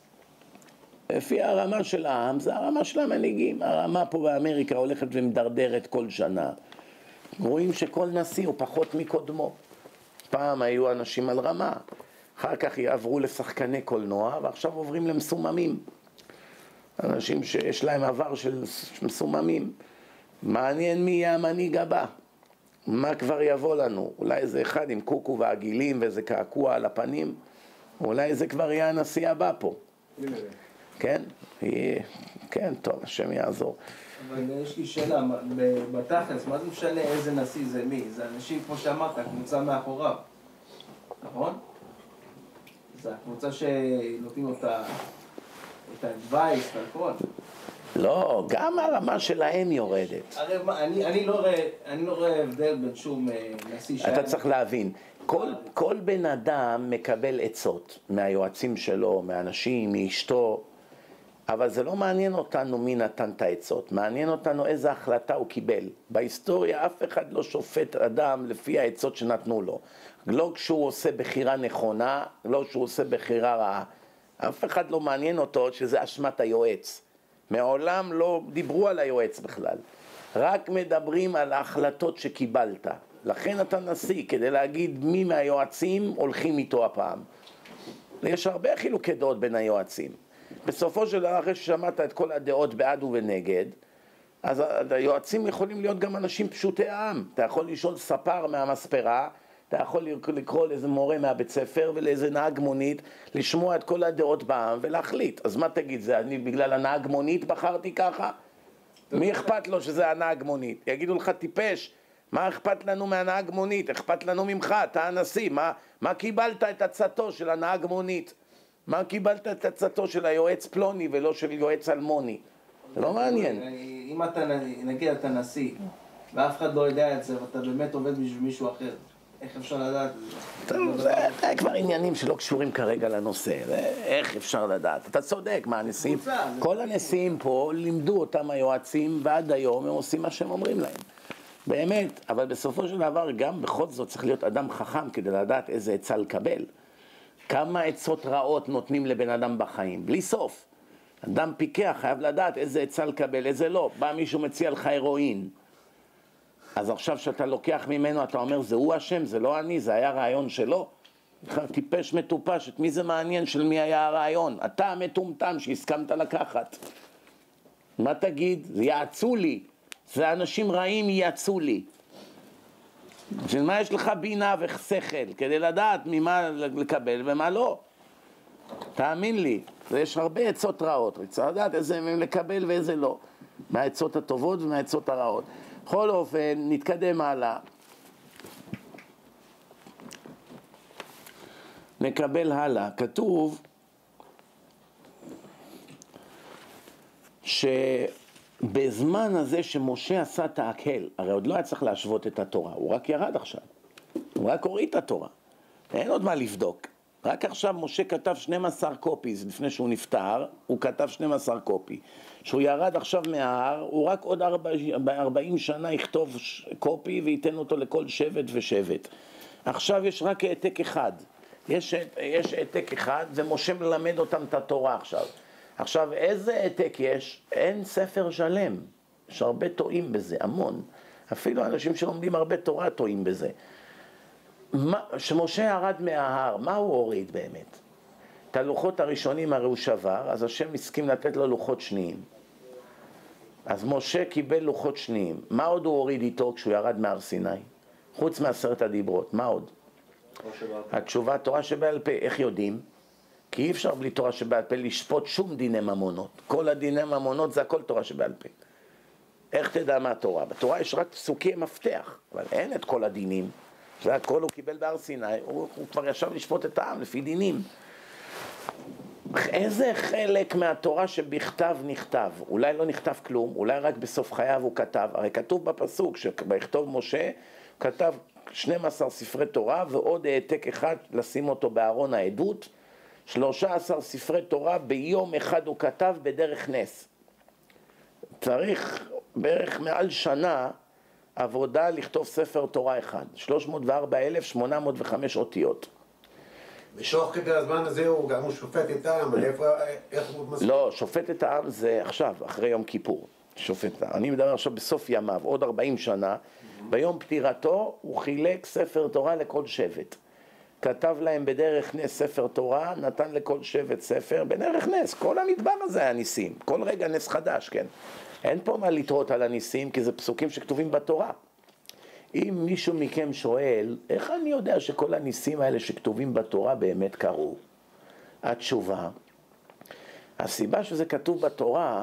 לפי הרמה של העם, זה הרמה של המנהיגים. הרמה פה באמריקה הולכת ומדרדרת כל שנה. רואים שכל נשיא הוא פחות מקודמו. פעם היו אנשים על רמה, אחר כך יעברו לשחקני קולנוע, ועכשיו עוברים למסוממים. אנשים שיש להם עבר של מסוממים. מעניין מי יהיה המנהיג הבא. מה כבר יבוא לנו? אולי זה אחד עם קוקו ועגילים ואיזה קעקוע על הפנים. אולי זה כבר יהיה הנשיא הבא פה. כן? כן, טוב, השם יעזור. אבל יש לי שאלה, בתכלס, מה זה משנה איזה נשיא זה מי? זה אנשים, כמו שאמרת, הקבוצה מאחוריו, נכון? זה הקבוצה שנותנים אותה, את האדווייס והכל. לא, גם הרמה שלהם יורדת. הרי אני לא רואה הבדל בין שום נשיא שהיה... אתה צריך להבין, כל בן אדם מקבל עצות מהיועצים שלו, מאנשים, מאשתו, אבל זה לא מעניין אותנו מי נתן את העצות, מעניין אותנו איזה החלטה הוא קיבל. בהיסטוריה אף אחד לא שופט אדם לפי העצות שנתנו לו. לא כשהוא עושה בחירה נכונה, לא כשהוא עושה בחירה רעה. אף אחד לא מעניין אותו שזה אשמת היועץ. מעולם לא דיברו על היועץ בכלל. רק מדברים על ההחלטות שקיבלת. לכן אתה נשיא, כדי להגיד מי מהיועצים הולכים איתו הפעם. יש הרבה חילוקי דעות בין היועצים. בסופו של דבר, אחרי ששמעת את כל הדעות בעד ובנגד, אז היועצים יכולים להיות גם אנשים פשוטי העם. אתה יכול לשאול ספר מהמספרה, אתה יכול לקרוא לאיזה מורה מהבית ספר ולאיזה נהג מונית, לשמוע את כל הדעות בעם ולהחליט. אז מה תגיד, זה אני בגלל הנהג מונית בחרתי ככה? מי אכפת לו שזה הנהג מונית? יגידו לך טיפש, מה אכפת לנו מהנהג מונית? אכפת לנו ממך, אתה הנשיא. מה קיבלת את עצתו של הנהג מונית? מה קיבלת את עצתו של היועץ פלוני ולא של יועץ אלמוני? זה לא מעניין. אם אתה, נגיד אתה נשיא, ואף אחד לא יודע את זה, ואתה באמת עובד בשביל מישהו אחר, איך אפשר לדעת? זה כבר עניינים שלא קשורים כרגע לנושא. איך אפשר לדעת? אתה צודק, מה הנשיאים? כל הנשיאים פה לימדו אותם היועצים, ועד היום הם עושים מה שהם אומרים להם. באמת, אבל בסופו של דבר גם בכל זאת צריך להיות אדם חכם כדי לדעת איזה עצה לקבל. כמה עצות רעות נותנים לבן אדם בחיים, בלי סוף. אדם פיקח חייב לדעת איזה עצה לקבל, איזה לא. בא מישהו מציע לך הרואין. אז עכשיו שאתה לוקח ממנו, אתה אומר, זה הוא השם, זה לא אני, זה היה רעיון שלו. טיפש מטופש, את מי זה מעניין של מי היה הרעיון? אתה המטומטם שהסכמת לקחת. מה תגיד? זה יעצו לי. זה אנשים רעים יעצו לי. בשביל מה יש לך בינה ושכל? כדי לדעת ממה לקבל ומה לא. תאמין לי, יש הרבה עצות רעות. צריך לדעת איזה מהם לקבל ואיזה לא. מהעצות הטובות ומהעצות הרעות. בכל אופן, נתקדם הלאה. נקבל הלאה. כתוב שבזמן הזה שמשה עשה את ההקהל, הרי עוד לא היה צריך להשוות את התורה, הוא רק ירד עכשיו. הוא רק הוריד את התורה. אין עוד מה לבדוק. רק עכשיו משה כתב 12 קופיז לפני שהוא נפטר, הוא כתב 12 קופי. שהוא ירד עכשיו מההר, הוא רק עוד 40 שנה יכתוב קופי וייתן אותו לכל שבט ושבט. עכשיו יש רק העתק אחד. יש העתק אחד ומשה מלמד אותם את התורה עכשיו. עכשיו איזה העתק יש? אין ספר שלם. יש הרבה טועים בזה, המון. אפילו אנשים שלומדים הרבה תורה טועים בזה. שמשה ירד מההר, מה הוא הוריד באמת? את הלוחות הראשונים הרי הוא שבר, אז השם הסכים לתת לו לוחות שניים. אז משה קיבל לוחות שניים. מה עוד הוא הוריד איתו כשהוא ירד מהר סיני? חוץ מ10 הדיברות, מה עוד? התשובה, תורה שבעל פה. איך יודעים? כי אי אפשר בלי תורה שבעל פה לשפוט שום דיני ממונות. כל הדיני ממונות זה הכל תורה שבעל פה. איך תדע מה התורה? בתורה יש רק פסוקי מפתח, אבל אין את כל הדינים. זה הכל הוא קיבל בהר סיני, הוא כבר ישב לשפוט את העם לפי דינים. איזה חלק מהתורה שבכתב נכתב? אולי לא נכתב כלום, אולי רק בסוף חייו הוא כתב. הרי כתוב בפסוק שבכתוב משה, הוא כתב 12 ספרי תורה ועוד העתק אחד לשים אותו בארון העדות. 13 ספרי תורה ביום אחד הוא כתב בדרך נס. צריך בערך מעל שנה עבודה לכתוב ספר תורה אחד, 304,805 אותיות. בתוך כדי הזמן הזה הוא גם שופט את העם, איך הוא מספיק? לא, שופט את העם זה עכשיו, אחרי יום כיפור. שופט, אני מדבר עכשיו בסוף ימיו, עוד 40 שנה, ביום פטירתו הוא חילק ספר תורה לכל שבט. כתב להם בדרך נס ספר תורה, נתן לכל שבט ספר, בדרך נס, כל המדבר הזה היה ניסים, כל רגע נס חדש, כן? אין פה מה לתרות על הניסים, כי זה פסוקים שכתובים בתורה. אם מישהו מכם שואל, איך אני יודע שכל הניסים האלה שכתובים בתורה באמת קרו? התשובה, הסיבה שזה כתוב בתורה,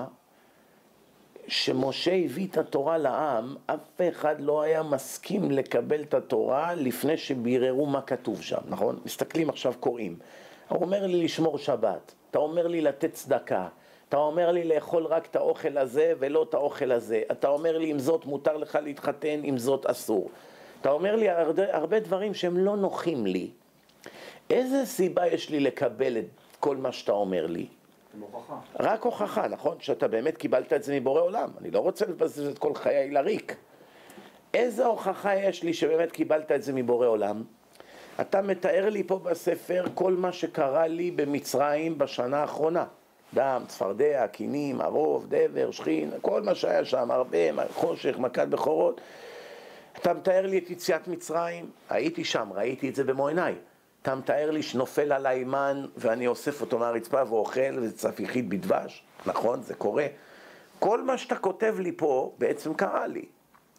שמשה הביא את התורה לעם, אף אחד לא היה מסכים לקבל את התורה לפני שביררו מה כתוב שם, נכון? מסתכלים עכשיו, קוראים. הוא אומר לי לשמור שבת, אתה אומר לי לתת צדקה, אתה אומר לי לאכול רק את האוכל הזה ולא את האוכל הזה, אתה אומר לי עם זאת מותר לך להתחתן, עם זאת אסור. אתה אומר לי הרבה דברים שהם לא נוחים לי. איזה סיבה יש לי לקבל את כל מה שאתה אומר לי? הוכחה. רק הוכחה, נכון? שאתה באמת קיבלת את זה מבורא עולם. אני לא רוצה לבזבז את כל חיי לריק. איזה הוכחה יש לי שבאמת קיבלת את זה מבורא עולם? אתה מתאר לי פה בספר כל מה שקרה לי במצרים בשנה האחרונה. דם, צפרדע, קינים, ערוב, דבר, שכין, כל מה שהיה שם, הרבה, חושך, מכת בכורות. אתה מתאר לי את יציאת מצרים, הייתי שם, ראיתי את זה במו עיניי. אתה מתאר לי שנופל עליי מן ואני אוסף אותו מהרצפה ואוכל וזה צפיחית בדבש, נכון, זה קורה. כל מה שאתה כותב לי פה בעצם קרה לי.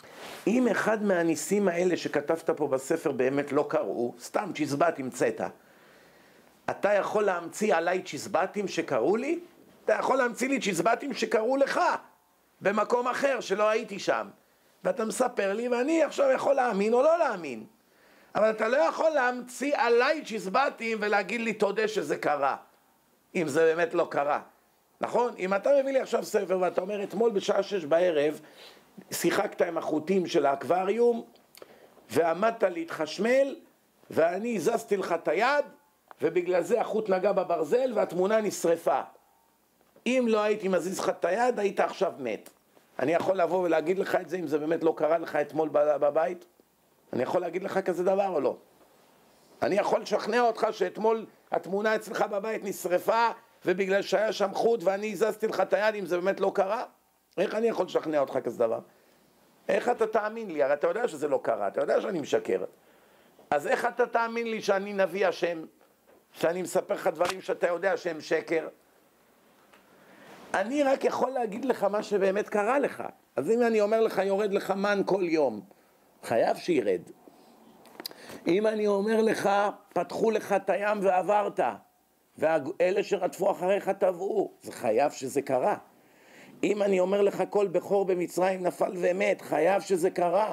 אם אחד מהניסים האלה שכתבת פה בספר באמת לא קראו, סתם צ'יזבט המצאת. אתה יכול להמציא עליי צ'יזבטים שקראו לי? אתה יכול להמציא לי צ'יזבטים שקראו לך במקום אחר שלא הייתי שם. ואתה מספר לי ואני עכשיו יכול להאמין או לא להאמין. אבל אתה לא יכול להמציא עליי צ'יזבטים ולהגיד לי תודה שזה קרה, אם זה באמת לא קרה. נכון? אם אתה מביא לי עכשיו ספר ואתה אומר אתמול בשעה 6 בערב שיחקת עם החוטים של האקווריום ועמדת להתחשמל ואני הזזתי לך את היד ובגלל זה החוט נגע בברזל והתמונה נשרפה. אם לא הייתי מזיז לך את היד היית עכשיו מת. אני יכול לבוא ולהגיד לך את זה אם זה באמת לא קרה לך אתמול בבית? אני יכול להגיד לך כזה דבר או לא? אני יכול לשכנע אותך שאתמול התמונה אצלך בבית נשרפה ובגלל שהיה שם חוט ואני הזזתי לך את היד אם זה באמת לא קרה? איך אני יכול לשכנע אותך כזה דבר? איך אתה תאמין לי? הרי אתה יודע שזה לא קרה, אתה יודע שאני משקר. אז איך אתה תאמין לי שאני נביא השם, שאני מספר לך דברים שאתה יודע שהם שקר? אני רק יכול להגיד לך מה שבאמת קרה לך. אז אם אני אומר לך יורד לך מן כל יום, חייב שירד. אם אני אומר לך פתחו לך את הים ועברת ואלה שרדפו אחריך טבעו, זה חייב שזה קרה. אם אני אומר לך כל בכור במצרים נפל ומת, חייב שזה קרה.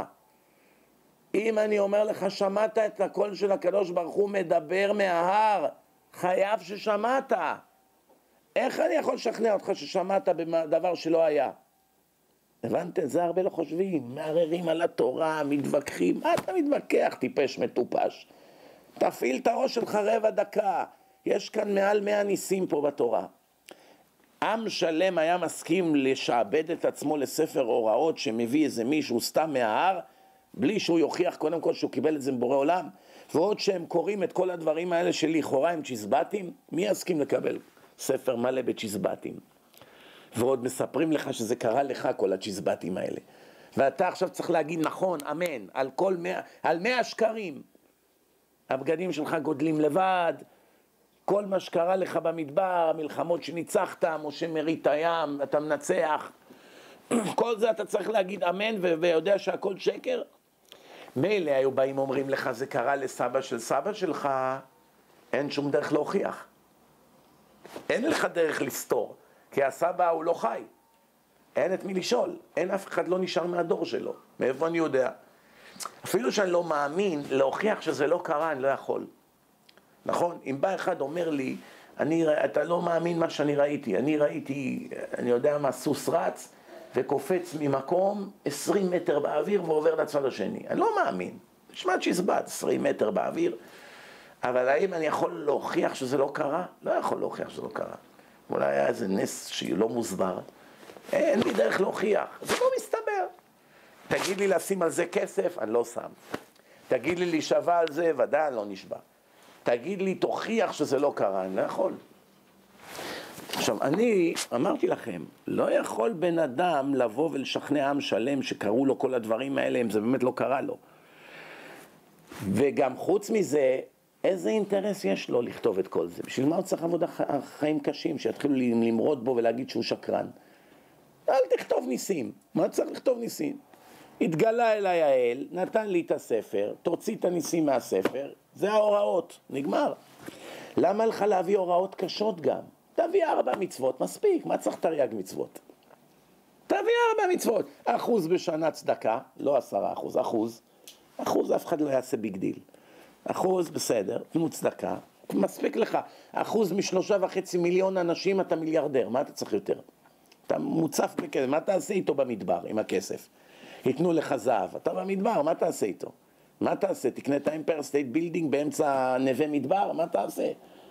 אם אני אומר לך שמעת את הקול של הקדוש ברוך הוא מדבר מההר, חייב ששמעת. איך אני יכול לשכנע אותך ששמעת בדבר שלא היה? הבנתם? זה הרבה לא חושבים, מערערים על התורה, מתווכחים. מה אתה מתווכח, טיפש מטופש? תפעיל את הראש שלך רבע דקה. יש כאן מעל 100 ניסים פה בתורה. עם שלם היה מסכים לשעבד את עצמו לספר הוראות שמביא איזה מישהו סתם מההר, בלי שהוא יוכיח קודם כל שהוא קיבל את זה מבורא עולם, ועוד שהם קוראים את כל הדברים האלה שלכאורה הם צ'יזבטים, מי יסכים לקבל ספר מלא בצ'יזבטים? ועוד מספרים לך שזה קרה לך כל הצ'יזבטים האלה. ואתה עכשיו צריך להגיד נכון, אמן, על 100 שקרים. הבגדים שלך גודלים לבד, כל מה שקרה לך במדבר, המלחמות שניצחת, משה מרית את הים, אתה מנצח. כל זה אתה צריך להגיד אמן ויודע שהכל שקר. מילא היו באים אומרים לך זה קרה לסבא של סבא שלך, אין שום דרך להוכיח. אין לך דרך לסתור. כי הסבא הוא לא חי, אין את מי לשאול, אין אף אחד לא נשאר מהדור שלו, מאיפה אני יודע? אפילו שאני לא מאמין, להוכיח שזה לא קרה, אני לא יכול. נכון? אם בא אחד אומר לי, אתה לא מאמין מה שאני ראיתי, אני ראיתי, אני יודע מה, סוס רץ וקופץ ממקום 20 מטר באוויר ועובר לצד השני, אני לא מאמין, נשמע צ'יזבט, 20 מטר באוויר, אבל האם אני יכול להוכיח שזה לא קרה? לא יכול להוכיח שזה לא קרה. אולי היה איזה נס שלא מוסבר, אין לי דרך להוכיח, זה לא מסתבר. תגיד לי לשים על זה כסף, אני לא שם. תגיד לי להישבע על זה, ודאי אני לא נשבע. תגיד לי, תוכיח שזה לא קרה, אני לא יכול. עכשיו, אני אמרתי לכם, לא יכול בן אדם לבוא ולשכנע עם שלם שקראו לו כל הדברים האלה, אם זה באמת לא קרה לו. וגם חוץ מזה, איזה אינטרס יש לו לכתוב את כל זה? בשביל מה הוא צריך לעבוד חיים קשים, שיתחילו למרוד בו ולהגיד שהוא שקרן? אל תכתוב ניסים. מה צריך לכתוב ניסים? התגלה אליי האל, נתן לי את הספר, תוציא את הניסים מהספר, זה ההוראות, נגמר. למה לך להביא הוראות קשות גם? תביא 4 מצוות, מספיק, מה צריך תרי"ג מצוות? תביא 4 מצוות, 1% בשנה צדקה, לא 10%, 1%, אף אחד לא יעשה ביג דיל. 1% בסדר, תנו צדקה, מספיק לך, 1% מ3.5 מיליון אנשים אתה מיליארדר, מה אתה צריך יותר? אתה מוצף בכסף, מה תעשה איתו במדבר עם הכסף? ייתנו לך זהב, אתה במדבר, מה תעשה איתו? מה תעשה? תקנה את האמפייר סטייט בילדינג באמצע נווה מדבר, מה תעשה?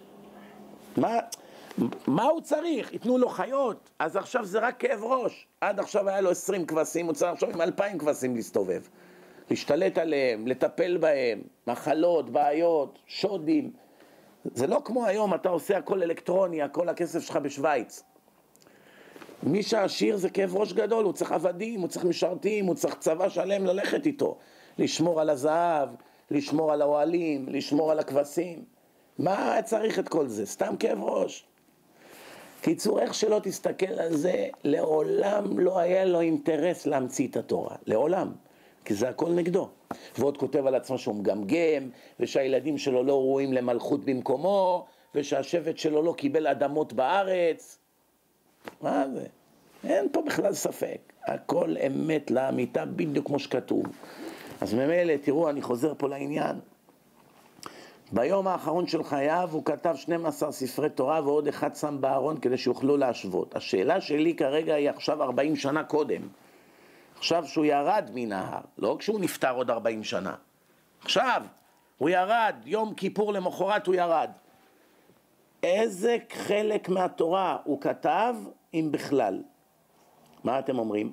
מה הוא צריך? ייתנו לו חיות, אז עכשיו זה רק כאב ראש. עד עכשיו היה לו 20 כבשים, הוא צריך עכשיו עם 2,000 כבשים להסתובב. להשתלט עליהם, לטפל בהם, מחלות, בעיות, שודים. זה לא כמו היום, אתה עושה הכל אלקטרוני, הכל הכסף שלך בשוויץ. מי שעשיר זה כאב ראש גדול, הוא צריך עבדים, הוא צריך משרתים, הוא צריך צבא שלם ללכת איתו. לשמור על הזהב, לשמור על האוהלים, לשמור על הכבשים. מה צריך את כל זה? סתם כאב ראש. קיצור, איך שלא תסתכל על זה, לעולם לא היה לו אינטרס להמציא את התורה. לעולם. כי זה הכל נגדו. ועוד כותב על עצמו שהוא מגמגם, ושהילדים שלו לא ראויים למלכות במקומו, ושהשבט שלו לא קיבל אדמות בארץ. מה זה? אין פה בכלל ספק. הכל אמת לאמיתה בדיוק כמו שכתוב. אז ממילא, תראו, אני חוזר פה לעניין. ביום האחרון של חייו הוא כתב 12 ספרי תורה ועוד אחד שם בארון כדי שיוכלו להשוות. השאלה שלי כרגע היא עכשיו 40 שנה קודם. עכשיו שהוא ירד מן ההר, לא כשהוא נפטר עוד 40 שנה. עכשיו, הוא ירד, יום כיפור למחרת הוא ירד. איזה חלק מהתורה הוא כתב, אם בכלל? מה אתם אומרים?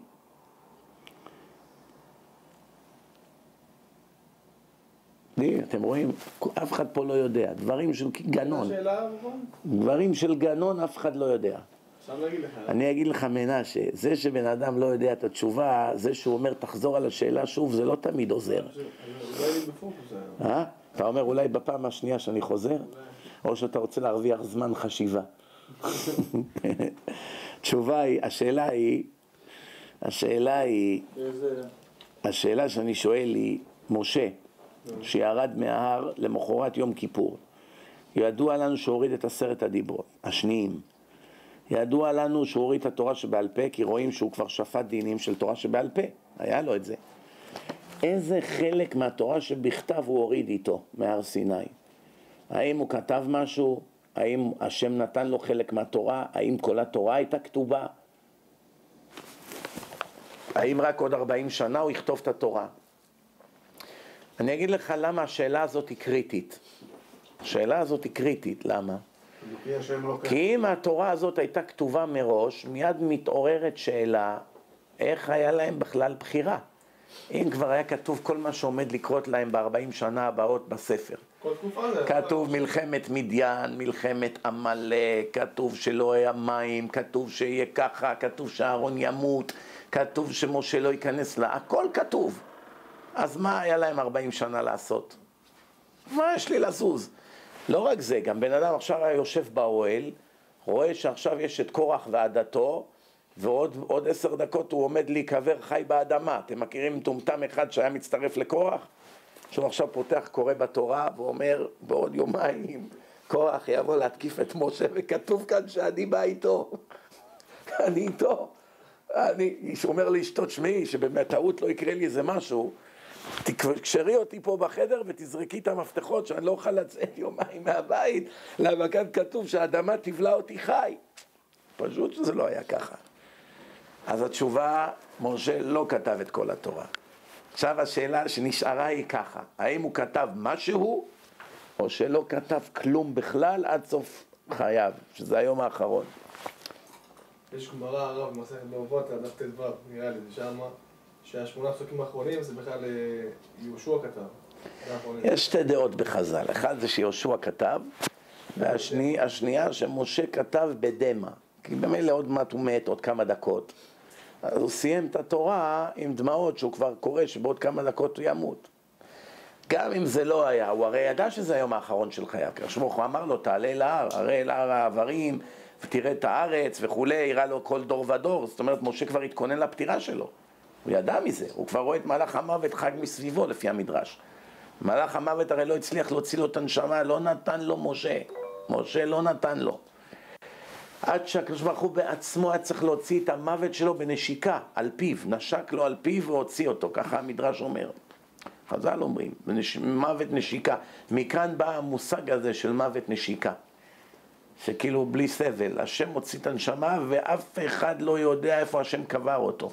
אתם רואים? אף אחד פה לא יודע. דברים של גנון. דברים של גנון אף אחד לא יודע. אני אגיד לך מנשה, זה שבן אדם לא יודע את התשובה, זה שהוא אומר תחזור על השאלה שוב, זה לא תמיד עוזר. אתה אומר אולי בפעם השנייה שאני חוזר? או שאתה רוצה להרוויח זמן חשיבה. תשובה היא, השאלה שאני שואל היא, משה, שירד מההר למחרת יום כיפור, ידוע לנו שהוריד את 10 הדיברות, השניים. ידוע לנו שהוא הוריד את התורה שבעל פה, כי רואים שהוא כבר שפט דינים של תורה שבעל פה, היה לו את זה. איזה חלק מהתורה שבכתב הוא הוריד איתו, מהר סיני? האם הוא כתב משהו? האם השם נתן לו חלק מהתורה? האם כל התורה הייתה כתובה? האם רק עוד 40 שנה הוא יכתוב את התורה? אני אגיד לך למה השאלה הזאת היא קריטית. השאלה הזאת היא קריטית, למה? כי אם התורה הזאת הייתה כתובה מראש, מיד מתעוררת שאלה, איך היה להם בכלל בחירה? אם כבר היה כתוב כל מה שעומד לקרות להם ב-40 שנה הבאות בספר. כתוב מלחמת מדיין, מלחמת עמלק, כתוב שלא היה מים, כתוב שיהיה ככה, כתוב שאהרון ימות, כתוב שמשה לא ייכנס לה, הכל כתוב. אז מה היה להם 40 שנה לעשות? מה יש לי לזוז? לא רק זה, גם בן אדם עכשיו היה יושב באוהל, רואה שעכשיו יש את קורח ועדתו, ועוד 10 דקות הוא עומד להיקבר חי באדמה. אתם מכירים טומטם אחד שהיה מצטרף לקורח? שהוא עכשיו פותח קורא בתורה ואומר, בעוד יומיים קורח יבוא להתקיף את משה, וכתוב כאן שאני בא איתו. אני איתו. אני אומר לאשתו, שמעי, שבאמת טעות לא יקרה לי איזה משהו, תקשרי אותי פה בחדר ותזרקי את המפתחות שאני לא אוכל לצאת יומיים מהבית, למה כאן כתוב שהאדמה תבלע אותי חי. פשוט שזה לא היה ככה. אז התשובה, משה לא כתב את כל התורה. עכשיו השאלה שנשארה היא ככה, האם הוא כתב משהו או שלא כתב כלום בכלל עד סוף חייו, שזה היום האחרון. יש גמרא הרב במסכת בבא בתרא דף ט"ו, נראה לי, שמה שהשמונה פסוקים האחרונים זה בכלל יהושע כתב. יש שתי דעות בחז"ל, אחד זה שיהושע כתב, והשנייה שמשה כתב בדמע, כי במילא עוד מעט הוא מת, עוד כמה דקות. אז הוא סיים את התורה עם דמעות שהוא כבר קורא שבעוד כמה דקות הוא ימות. גם אם זה לא היה, הוא הרי ידע שזה היום האחרון של חייו. כשברוך הוא אמר לו, תעלה להר, הרי להר העברים, ותראה את הארץ וכולי, יראה לו כל דור ודור. זאת אומרת, משה כבר התכונן לפטירה שלו. הוא ידע מזה, הוא כבר רואה את מלאך המוות חג מסביבו לפי המדרש. מלאך המוות הרי לא הצליח להוציא לו את הנשמה, לא נתן לו משה. משה לא נתן לו. עד שהקדוש ברוך הוא בעצמו היה צריך להוציא את המוות שלו בנשיקה, על פיו. נשק לו על פיו והוציא אותו, ככה המדרש אומר. חז"ל אומרים, מוות נשיקה. מכאן בא המושג הזה של מוות נשיקה. שכאילו בלי סבל, השם מוציא את הנשמה ואף אחד לא יודע איפה השם קבר אותו.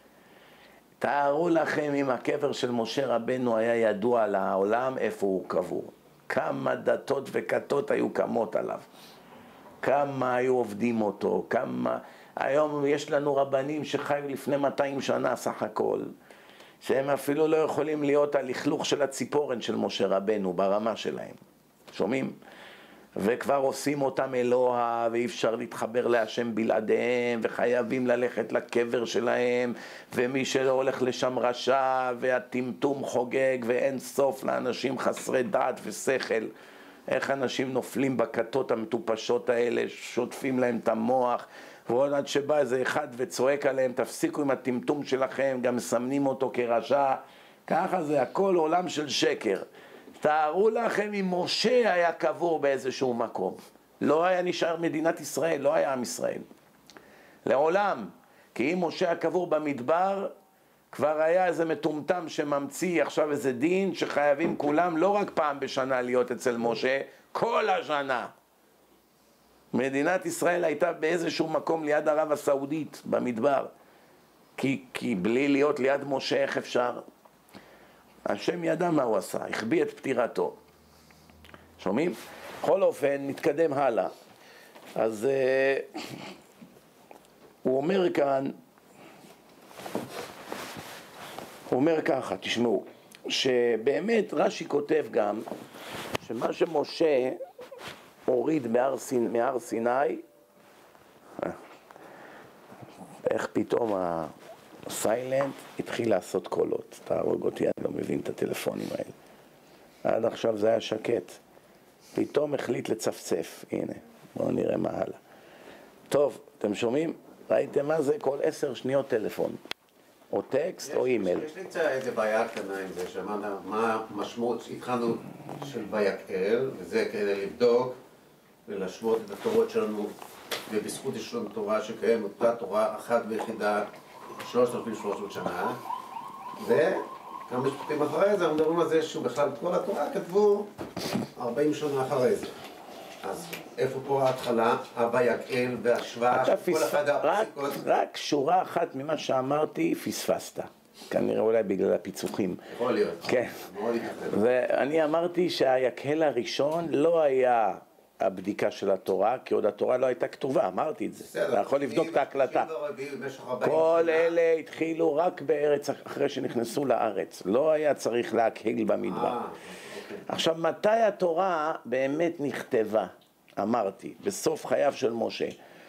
תארו לכם אם הקבר של משה רבנו היה ידוע לעולם איפה הוא קבור. כמה דתות וכתות היו קמות עליו. כמה היו עובדים אותו, כמה... היום יש לנו רבנים שחיו לפני 200 שנה סך הכל, שהם אפילו לא יכולים להיות הלכלוך של הציפורן של משה רבנו ברמה שלהם. שומעים? וכבר עושים אותם אלוה, ואי אפשר להתחבר להשם בלעדיהם, וחייבים ללכת לקבר שלהם, ומי שלא הולך לשם רשע, והטמטום חוגג, ואין סוף לאנשים חסרי דעת ושכל. איך אנשים נופלים בכתות המטופשות האלה, שוטפים להם את המוח, ועוד עד שבא איזה אחד וצועק עליהם, תפסיקו עם הטמטום שלכם, גם מסמנים אותו כרשע. ככה זה הכל עולם של שקר. תארו לכם אם משה היה קבור באיזשהו מקום. לא היה נשאר מדינת ישראל, לא היה עם ישראל. לעולם. כי אם משה היה קבור במדבר, כבר היה איזה מטומטם שממציא עכשיו איזה דין שחייבים כולם לא רק פעם בשנה להיות אצל משה, כל השנה. מדינת ישראל הייתה באיזשהו מקום ליד ערב הסעודית במדבר. כי בלי להיות ליד משה איך אפשר? השם ידע מה הוא עשה, החביא את פטירתו. שומעים? בכל אופן, נתקדם הלאה. אז הוא אומר כאן, הוא אומר ככה, תשמעו, שבאמת רש"י כותב גם, שמה שמשה הוריד מהר סיני, איך פתאום הסיילנט התחיל לעשות קולות. תהרוג אותי, אני לא מבין את הטלפונים האלה. עד עכשיו זה היה שקט. פתאום החליט לצפצף. הנה, בואו נראה מה הלאה. טוב, אתם שומעים? ראיתם מה זה? כל 10 שניות טלפון. או טקסט או אימייל. יש לי איזה בעיה קטנה עם זה, שמענו מה המשמעות שהתחלנו של ויקהל, וזה כדי לבדוק ולהשוות את התורות שלנו, ובזכות יש לנו תורה שקיימת, אותה תורה אחת ויחידה 3,300 שנה, וכמה משפטים אחרי זה, אנחנו מדברים על זה שבכלל כל התורה כתבו 40 שנה אחרי זה. אז איפה פה ההתחלה, הויקהל והשוואה, כל אחד הפסיקות? רק שורה אחת ממה שאמרתי פספסת. כנראה אולי בגלל הפיצוחים. יכול להיות. כן. ואני אמרתי שהיקהל הראשון לא היה הבדיקה של התורה, כי עוד התורה לא הייתה כתובה, אמרתי את זה. אתה יכול לבדוק את ההקלטה. כל אלה התחילו רק בארץ אחרי שנכנסו לארץ. לא היה צריך להקהל במדבר. עכשיו, מתי התורה באמת נכתבה? אמרתי, בסוף חייו של משה.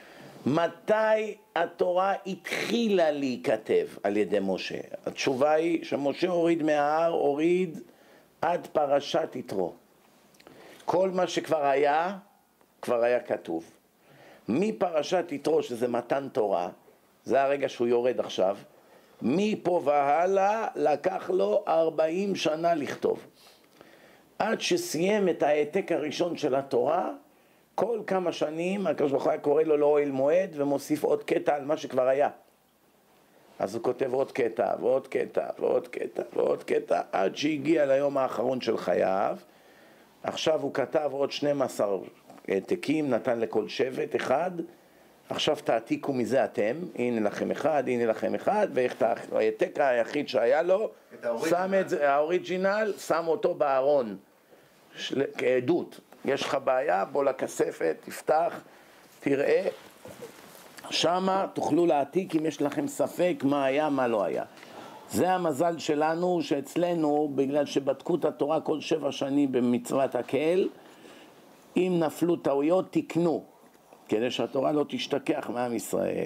מתי התורה התחילה להיכתב על ידי משה? התשובה היא שמשה הוריד מההר, הוריד עד פרשת יתרו. כל מה שכבר היה, כבר היה כתוב. מפרשת יתרו, שזה מתן תורה, זה הרגע שהוא יורד עכשיו, מפה והלאה לקח לו 40 שנה לכתוב. עד שסיים את העתק הראשון של התורה, כל כמה שנים הקדוש ברוך הוא קורא לו לאוהל מועד ומוסיף עוד קטע על מה שכבר היה. אז הוא כותב עוד קטע ועוד קטע ועוד קטע ועוד קטע, עד שהגיע ליום האחרון של חייו. עכשיו הוא כתב עוד 12 העתקים, נתן לכל שבט אחד. עכשיו תעתיקו מזה אתם, הנה לכם אחד, הנה לכם אחד, והעתק היחיד שהיה לו, שם את זה, האוריג'ינל, שם אותו בארון, כעדות. יש לך בעיה, בוא לכספת, תפתח, תראה. שמה תוכלו להעתיק אם יש לכם ספק מה היה, מה לא היה. זה המזל שלנו, שאצלנו, בגלל שבדקו את התורה כל 7 שנים במצוות הקהל, אם נפלו טעויות תקנו, כדי שהתורה לא תשתכח מעם ישראל.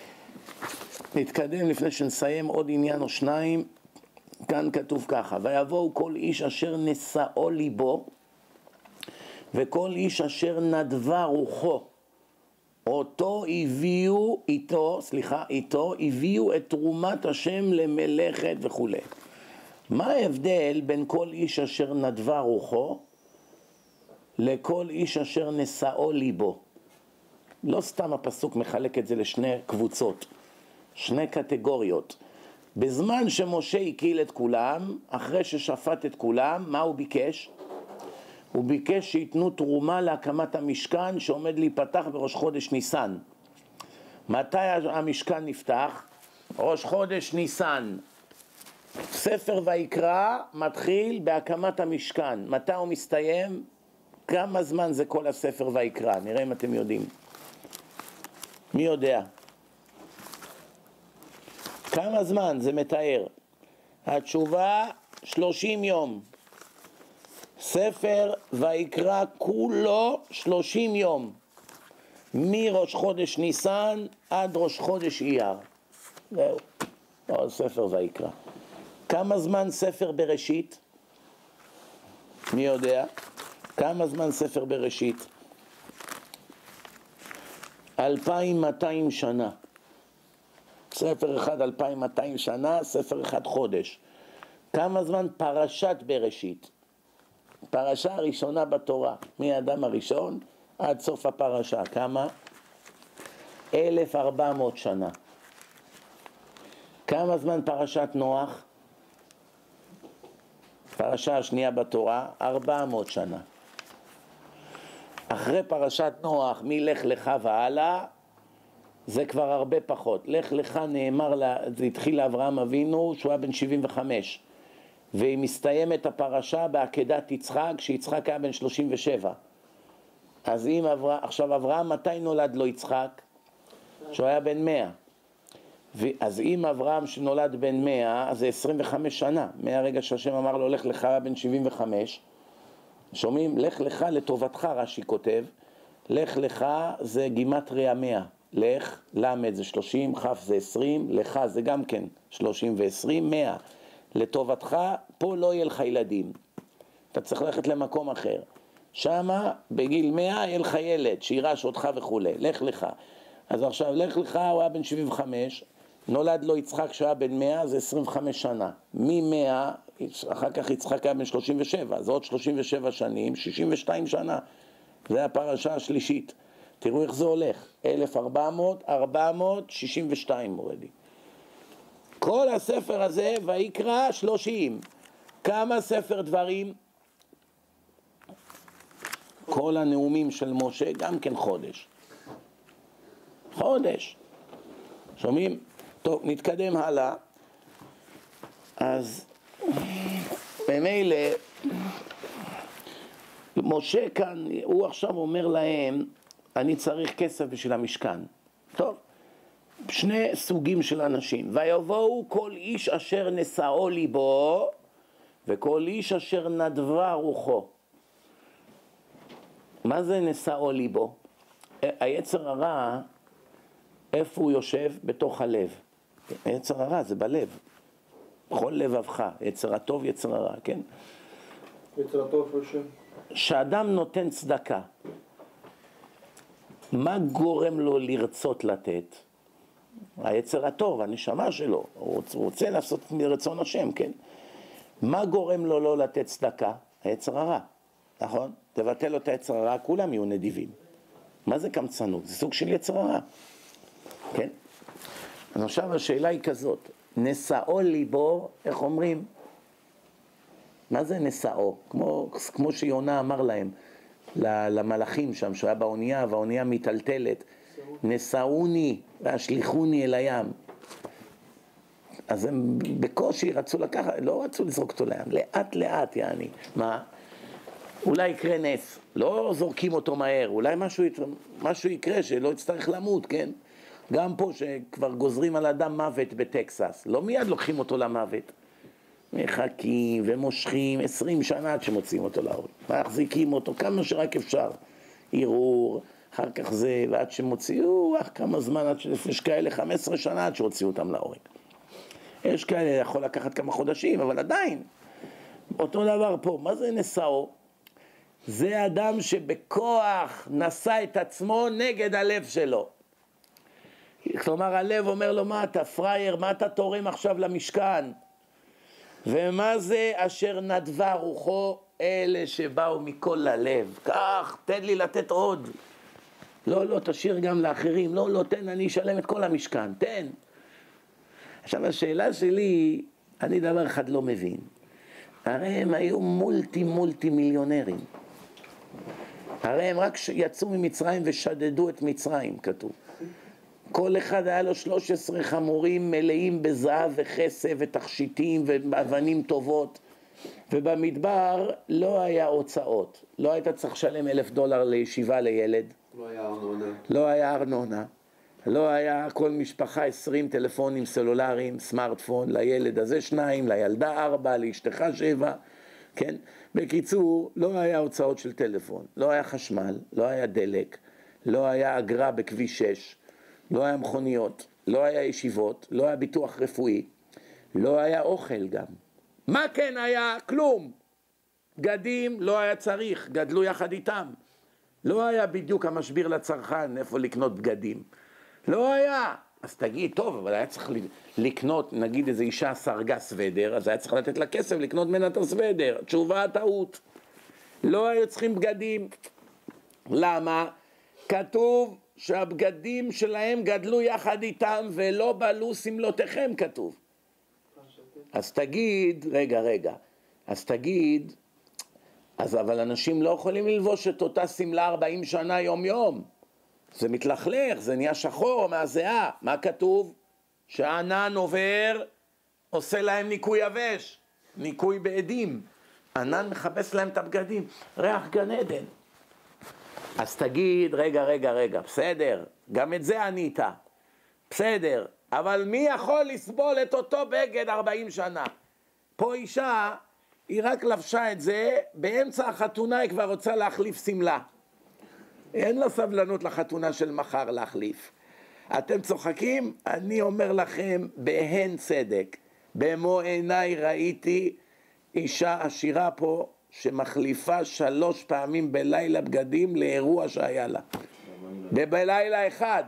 נתקדם לפני שנסיים עוד עניין או שניים. כאן כתוב ככה: ויבואו כל איש אשר נשאו ליבו וכל איש אשר נדבה רוחו, איתו הביאו את תרומת השם למלאכת וכו'. מה ההבדל בין כל איש אשר נדבה רוחו לכל איש אשר נשאו ליבו? לא סתם הפסוק מחלק את זה לשני קבוצות, שני קטגוריות. בזמן שמשה הקיל את כולם, אחרי ששפט את כולם, מה הוא ביקש? הוא ביקש שיתנו תרומה להקמת המשכן שעומד להיפתח בראש חודש ניסן. מתי המשכן נפתח? ראש חודש ניסן. ספר ויקרא מתחיל בהקמת המשכן. מתי הוא מסתיים? כמה זמן זה כל הספר ויקרא? נראה אם אתם יודעים. מי יודע? כמה זמן זה מתאר? התשובה 30 יום. ספר ויקרא כולו 30 יום. מראש חודש ניסן עד ראש חודש אייר. זהו. עוד ספר ויקרא. כמה זמן ספר בראשית? מי יודע? כמה זמן ספר בראשית? 2200 שנה. ספר אחד 2200 שנה, ספר אחד חודש. כמה זמן פרשת בראשית? פרשה הראשונה בתורה, מהאדם הראשון עד סוף הפרשה. כמה? 1400 שנה. כמה זמן פרשת נוח? פרשה השנייה בתורה, 400 שנה. אחרי פרשת נוח, מלך לך והלאה, זה כבר הרבה פחות. לך לך נאמר, זה התחיל לאברהם אבינו שהוא היה בן 75. והיא מסתיימת הפרשה בעקדת יצחק, שיצחק היה בן 37. אז אם עכשיו אברהם, מתי נולד לו יצחק? שהוא היה בן 100. אז אם אברהם שנולד בן 100, אז זה 25 שנה. מהרגע שהשם אמר לו, לך לך, היה בן 75. שומעים? לך לך לטובתך, רש"י כותב. לך לך זה גימטריה 100. לך, למד זה 30, כף זה 20, לך זה גם כן 30 ו-20, 100. לטובתך, פה לא יהיה לך ילדים. אתה צריך ללכת למקום אחר. שמה, בגיל 100, יהיה לך ילד, שירש אותך וכו'. לך לך. אז עכשיו, לך לך, הוא היה בן 75, נולד לו יצחק שהיה בן 100, זה 25 שנה. מ-100, אחר כך יצחק היה בן 37, זה עוד 37 שנים, 62 שנה. זה הפרשה השלישית. תראו איך זה הולך. 1400, 462 מורדי. כל הספר הזה, ויקרא 30. כמה ספר דברים? כל הנאומים של משה, גם כן חודש. חודש. שומעים? טוב, נתקדם הלאה. אז במילא, משה כאן, הוא עכשיו אומר להם, אני צריך כסף בשביל המשכן. טוב, שני סוגים של אנשים. ויבואו כל איש אשר נשאו ליבו, וכל איש אשר נדבה רוחו. מה זה נשאו ליבו? היצר הרע, איפה הוא יושב? בתוך הלב. היצר הרע זה בלב. בכל לבבך, יצר הטוב, יצר הרע, כן? יצר הטוב יושב. שאדם נותן צדקה, מה גורם לו לרצות לתת? היצר הטוב, הנשמה שלו, הוא רוצה לעשות מרצון השם, כן? מה גורם לו לא לתת צדקה? היצר הרע, נכון? תבטל לו את היצר הרע, כולם יהיו נדיבים. מה זה קמצנות? זה סוג של יצר הרע, כן? אז עכשיו השאלה היא כזאת, נשאו ליבו, איך אומרים? מה זה נשאו? כמו שיונה אמר להם, למלאכים שם, שהוא היה באונייה, והאונייה מתלתלת, נשאוני והשליחוני אל הים. אז הם בקושי רצו לקחת, לא רצו לזרוק אותו לים, לאט לאט יעני. מה? אולי יקרה נס, לא זורקים אותו מהר, אולי משהו יקרה שלא יצטרך למות, כן? גם פה שכבר גוזרים על אדם מוות בטקסס, לא מיד לוקחים אותו למוות. מחכים ומושכים 20 שנה עד שמוציאים אותו להורג. מחזיקים אותו כמה שרק אפשר. ערעור, אחר כך זה, ועד שמוציאו, כמה זמן, יש כאלה 15 שנה עד שהוציאו אותם להורג. יש כאלה, יכול לקחת כמה חודשים, אבל עדיין. אותו דבר פה, מה זה נשאו? זה אדם שבכוח נשא את עצמו נגד הלב שלו. כלומר, הלב אומר לו, מה אתה פרייר, מה אתה תורם עכשיו למשכן? ומה זה אשר נדבה רוחו? אלה שבאו מכל הלב. כך, תן לי לתת עוד. לא, תשאיר גם לאחרים. לא, תן, אני אשלם את כל המשכן, תן. עכשיו, השאלה שלי, אני דבר אחד לא מבין. הרי הם היו מולטי מיליונרים. הרי הם רק יצאו ממצרים ושדדו את מצרים, כתוב. כל אחד היה לו 13 חמורים מלאים בזהב וכסף ותכשיטים ואבנים טובות. ובמדבר לא היה הוצאות. לא היית צריך לשלם $1,000 לישיבה לילד. לא היה ארנונה. לא היה ארנונה. לא היה כל משפחה 20 טלפונים סלולריים, סמארטפון, לילד הזה 2, לילדה 4, לאשתך 7, כן? בקיצור, לא היה הוצאות של טלפון, לא היה חשמל, לא היה דלק, לא היה אגרה בכביש 6, לא היה מכוניות, לא היה ישיבות, לא היה ביטוח רפואי, לא היה אוכל גם. מה כן היה? כלום. בגדים לא היה צריך, גדלו יחד איתם. לא היה בדיוק המשביר לצרכן, איפה לקנות בגדים. לא היה. אז תגיד, טוב, אבל היה צריך לקנות, נגיד איזו אישה סרגה סוודר, אז היה צריך לתת לה כסף לקנות ממנה את הסוודר. תשובה טעות. לא היו צריכים בגדים. למה? כתוב שהבגדים שלהם גדלו יחד איתם ולא בלו סמלותיכם, כתוב. אז תגיד, רגע, אז תגיד, אבל אנשים לא יכולים ללבוש את אותה סמלה 40 שנה יום יום. זה מתלכלך, זה נהיה שחור מהזיעה. מה כתוב? שהענן עובר, עושה להם ניקוי יבש, ניקוי בעדים. ענן מחפש להם את הבגדים, ריח גן עדן. אז תגיד, רגע, בסדר, גם את זה ענית, בסדר, אבל מי יכול לסבול את אותו בגד 40 שנה? פה אישה, היא רק לבשה את זה, באמצע החתונה היא כבר רוצה להחליף סמלה. אין לה סבלנות לחתונה של מחר להחליף. אתם צוחקים? אני אומר לכם, בהן צדק, במו עיניי ראיתי אישה עשירה פה, שמחליפה 3 פעמים בלילה בגדים לאירוע שהיה לה. בלילה אחד.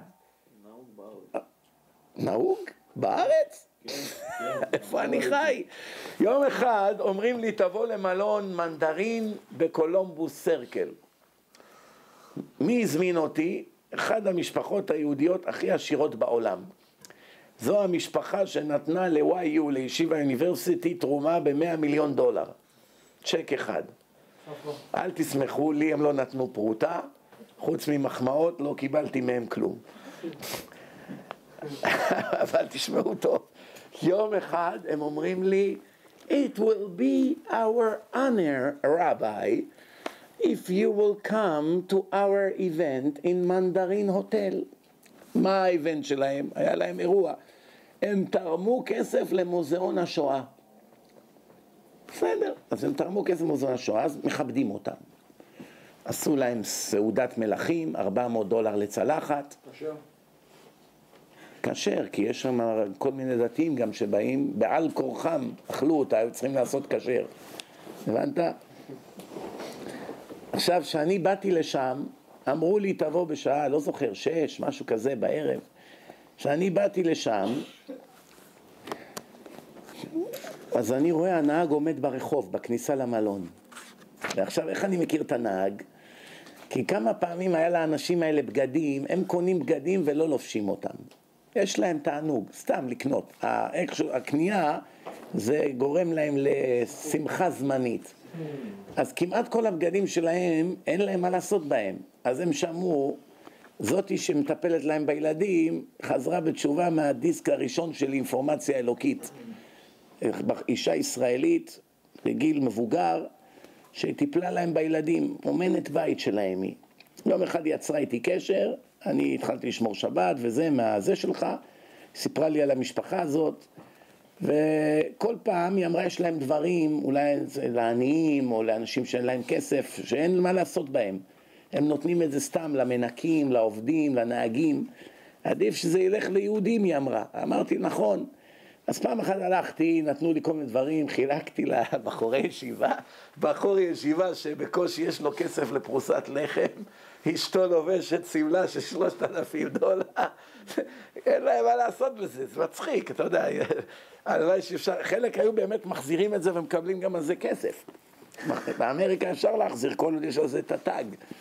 נהוג? בארץ? איפה אני חי? יום אחד אומרים לי, תבוא למלון מנדרין בקולומבוס סרקל. מי הזמין אותי? אחד המשפחות היהודיות הכי עשירות בעולם. זו המשפחה שנתנה ל-YU, לישיבה אוניברסיטי, תרומה ב$100 מיליון. צ'ק אחד. אל תשמחו לי, הם לא נתנו פרוטה, חוץ ממחמאות לא קיבלתי מהם כלום. אבל תשמעו טוב, יום אחד הם אומרים לי, It will be our honor, Rabbi, if you will come to our event in Mandarin Hotel. מה האיבנט שלהם? היה להם אירוע. הם תרמו כסף למוזיאון השואה. בסדר, אז הם תרמו כסף למוזיאון השואה, אז מכבדים אותם. עשו להם סעודת מלכים, $400 לצלחת. כשר, כי יש שם כל מיני דתיים גם שבאים, בעל כורחם אכלו אותה, היו צריכים לעשות כשר. הבנת? עכשיו, שאני באתי לשם, אמרו לי, תבוא בשעה, לא זוכר, 6, משהו כזה בערב. שאני באתי לשם, אז אני רואה הנהג עומד ברחוב, בכניסה למלון. ועכשיו, איך אני מכיר את הנהג? כי כמה פעמים היה לאנשים האלה בגדים, הם קונים בגדים ולא לובשים אותם. יש להם תענוג, סתם לקנות. הקנייה זה גורם להם לשמחה זמנית. אז כמעט כל הבגדים שלהם, אין להם מה לעשות בהם. אז הם שמעו, זאתי שמטפלת להם בילדים, חזרה בתשובה מהדיסק הראשון של אינפורמציה אלוקית. אישה ישראלית, בגיל מבוגר, שטיפלה להם בילדים, אומנת בית שלהם היא. יום אחד היא יצרה איתי קשר, אני התחלתי לשמור שבת וזה, מהזה שלך, סיפרה לי על המשפחה הזאת, וכל פעם היא אמרה יש להם דברים, אולי לעניים או לאנשים שאין להם כסף, שאין מה לעשות בהם. הם נותנים את זה סתם למנקים, לעובדים, לנהגים. עדיף שזה ילך ליהודים, היא אמרה. אמרתי, נכון. אז פעם אחת הלכתי, נתנו לי כל מיני דברים, חילקתי לבחורי ישיבה, בחור ישיבה שבקושי יש לו כסף לפרוסת לחם, אשתו לובשת סמלה של $3,000, אין להם מה לעשות בזה, זה מצחיק, אתה יודע, הלוואי שאפשר, חלק היו באמת מחזירים את זה ומקבלים גם על זה כסף. באמריקה אפשר להחזיר, כל עוד יש על זה את הטאג.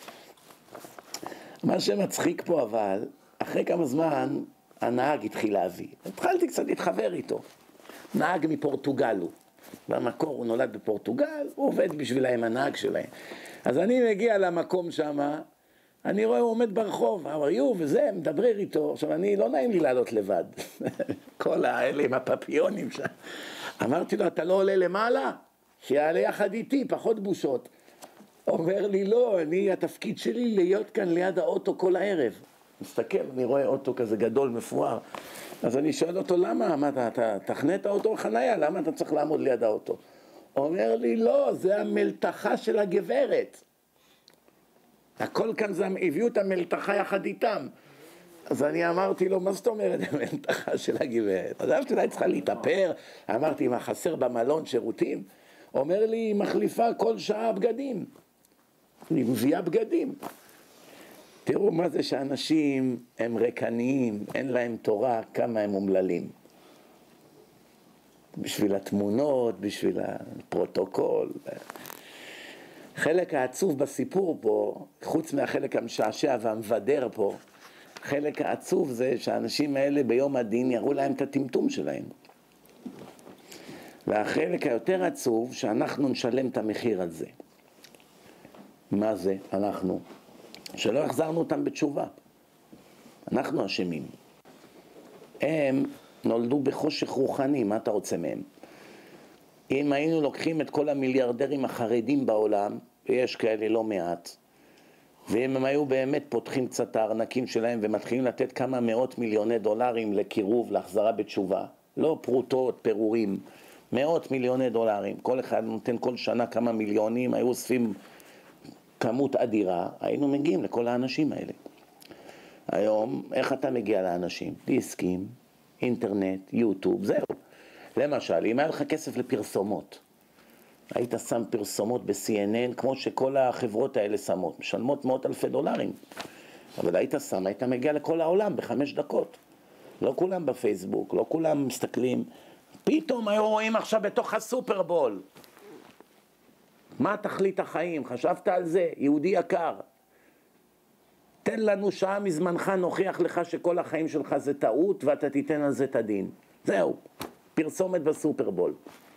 מה שמצחיק פה אבל, אחרי כמה זמן הנהג התחיל להביא. התחלתי קצת להתחבר איתו. נהג מפורטוגל הוא. במקור הוא נולד בפורטוגל, הוא עובד בשבילהם, הנהג שלהם. אז אני מגיע למקום שם, אני רואה הוא עומד ברחוב, אמר וזה, מדבר איתו. עכשיו אני לא נעים לי לעלות לבד. כל האלה עם הפפיונים שם. אמרתי לו, אתה לא עולה למעלה? שיעלה יחד איתי, פחות בושות. אומר לי, לא, התפקיד שלי להיות כאן ליד האוטו כל הערב. מסתכל, אני רואה אוטו כזה גדול, מפואר. אז אני שואל אותו, למה? אתה תחנה את האוטו בחנייה, למה אתה צריך לעמוד ליד האוטו? אומר לי, לא, זה המלתחה של הגברת. הכל כאן זה, הביאו את המלתחה יחד איתם. אז אני אמרתי לו, מה זאת אומרת המלתחה של הגברת? אז אהבתי לה, צריכה להתאפר. אמרתי, מה חסר במלון שירותים? אומר לי, היא מחליפה כל שעה בגדים. היא מביאה בגדים. תראו מה זה שאנשים הם רקניים, אין להם תורה, כמה הם אומללים. בשביל התמונות, בשביל הפרוטוקול. חלק העצוב בסיפור פה, חוץ מהחלק המשעשע והמבדר פה, חלק העצוב זה שהאנשים האלה ביום הדין יראו להם את הטמטום שלהם. והחלק היותר עצוב שאנחנו נשלם את המחיר על זה. מה זה? אנחנו. שלא החזרנו אותם בתשובה. אנחנו אשמים. הם נולדו בחושך רוחני, מה אתה רוצה מהם? אם היינו לוקחים את כל המיליארדרים החרדים בעולם, ויש כאלה לא מעט, ואם הם היו באמת פותחים קצת את הארנקים שלהם ומתחילים לתת כמה מאות מיליוני דולרים לקירוב, להחזרה בתשובה, לא פרוטות, פירורים, מאות מיליוני דולרים, כל אחד נותן כל שנה כמה מיליונים, היו אוספים כמות אדירה, היינו מגיעים לכל האנשים האלה. היום, איך אתה מגיע לאנשים? דיסקים, אינטרנט, יוטיוב, זהו. למשל, אם היה לך כסף לפרסומות, היית שם פרסומות ב-CNN, כמו שכל החברות האלה שמות, משלמות $100,000, אבל היית שם, היית מגיע לכל העולם ב5 דקות. לא כולם בפייסבוק, לא כולם מסתכלים. פתאום היו רואים עכשיו בתוך הסופרבול. מה תכלית החיים? חשבת על זה? יהודי יקר. תן לנו שעה מזמנך, נוכיח לך שכל החיים שלך זה טעות, ואתה תיתן על זה את הדין. זהו, פרסומת בסופרבול.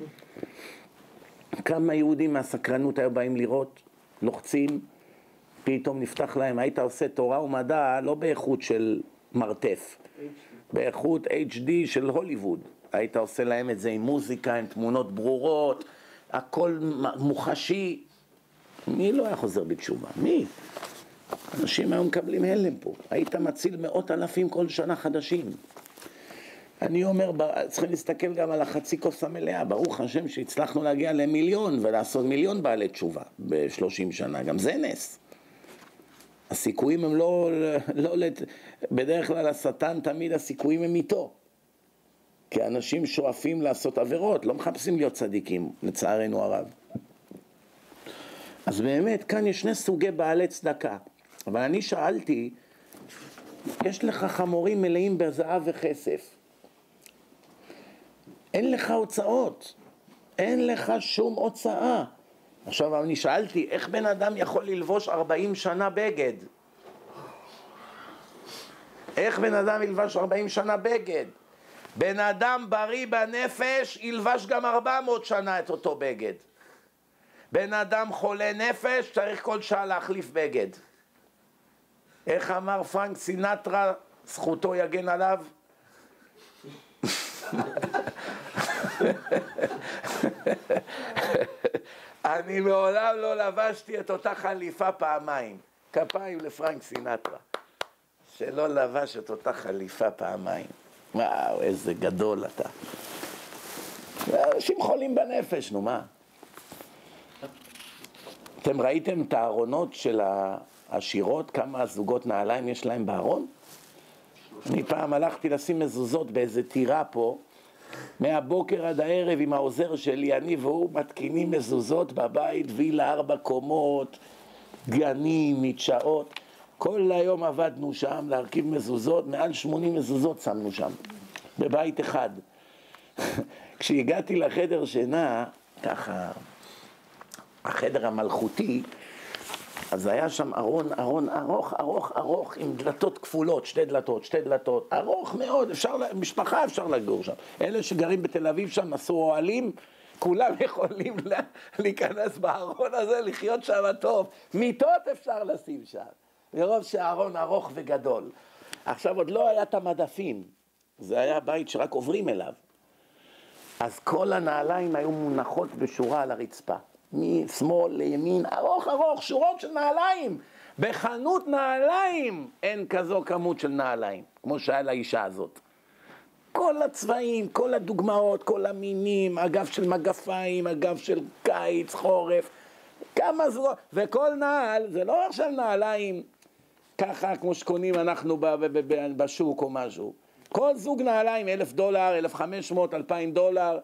כמה יהודים מהסקרנות היו באים לראות, לוחצים, פתאום נפתח להם, היית עושה תורה ומדע, לא באיכות של מרתף, באיכות HD של הוליווד. היית עושה להם את זה עם מוזיקה, עם תמונות ברורות, הכל מוחשי. מי לא היה חוזר בתשובה? מי? אנשים היום מקבלים הלם פה. היית מציל 100,000 כל שנה חדשים. אני אומר, צריכים להסתכל גם על החצי כוס המלאה. ברוך השם שהצלחנו להגיע ל1,000,000 ולעשות 1,000,000 בעלי תשובה ב30 שנה. גם זה נס. הסיכויים הם לא בדרך כלל השטן תמיד הסיכויים הם איתו. כי אנשים שואפים לעשות עבירות, לא מחפשים להיות צדיקים, לצערנו הרב. אז באמת, כאן יש 2 סוגי בעלי צדקה. אבל אני שאלתי, יש לך חמורים מלאים בזהב וכסף. אין לך הוצאות. אין לך שום הוצאה. עכשיו אני שאלתי, איך בן אדם יכול ללבוש 40 שנה בגד? איך בן אדם ילבש 40 שנה בגד? בן אדם בריא בנפש ילבש גם 400 שנה את אותו בגד. בן אדם חולה נפש צריך כל שעה להחליף בגד. איך אמר פרנק סינטרה, זכותו יגן עליו? אני מעולם לא לבשתי את אותה חליפה פעמיים. כפיים לפרנק סינטרה, שלא לבש את אותה חליפה פעמיים. וואו, איזה גדול אתה. אנשים חולים בנפש, נו מה? אתם ראיתם את הארונות של העשירות, כמה זוגות נעליים יש להם בארון? אני פעם הלכתי לשים מזוזות באיזה טירה פה, מהבוקר עד הערב עם העוזר שלי, אני והוא מתקינים מזוזות בבית, וילה 4 קומות, גנים, מדשאות. כל היום עבדנו שם להרכיב מזוזות, מעל 80 מזוזות שמנו שם, בבית אחד. כשהגעתי לחדר שינה, ככה, החדר המלכותי, אז היה שם ארון ארוך, עם דלתות כפולות, 2 דלתות, ארוך מאוד, משפחה אפשר לגור שם. אלה שגרים בתל אביב שם, עשו אוהלים, כולם יכולים להיכנס בארון הזה, לחיות שם טוב. מיטות אפשר לשים שם, מרוב שהארון ארוך וגדול. עכשיו עוד לא היה את המדפים, זה היה בית שרק עוברים אליו. אז כל הנעליים היו מונחות בשורה על הרצפה. משמאל לימין, ארוך, שורות של נעליים. בחנות נעליים אין כזו כמות של נעליים, כמו שהיה לאישה הזאת. כל הצבעים, כל הדוגמאות, כל המינים, אגב של מגפיים, אגב של קיץ, חורף, כמה זו, וכל נעל, זה לא עכשיו נעליים ככה כמו שקונים אנחנו בשוק או משהו. כל זוג נעליים, $1,000, 1,500, 2,000 דולר.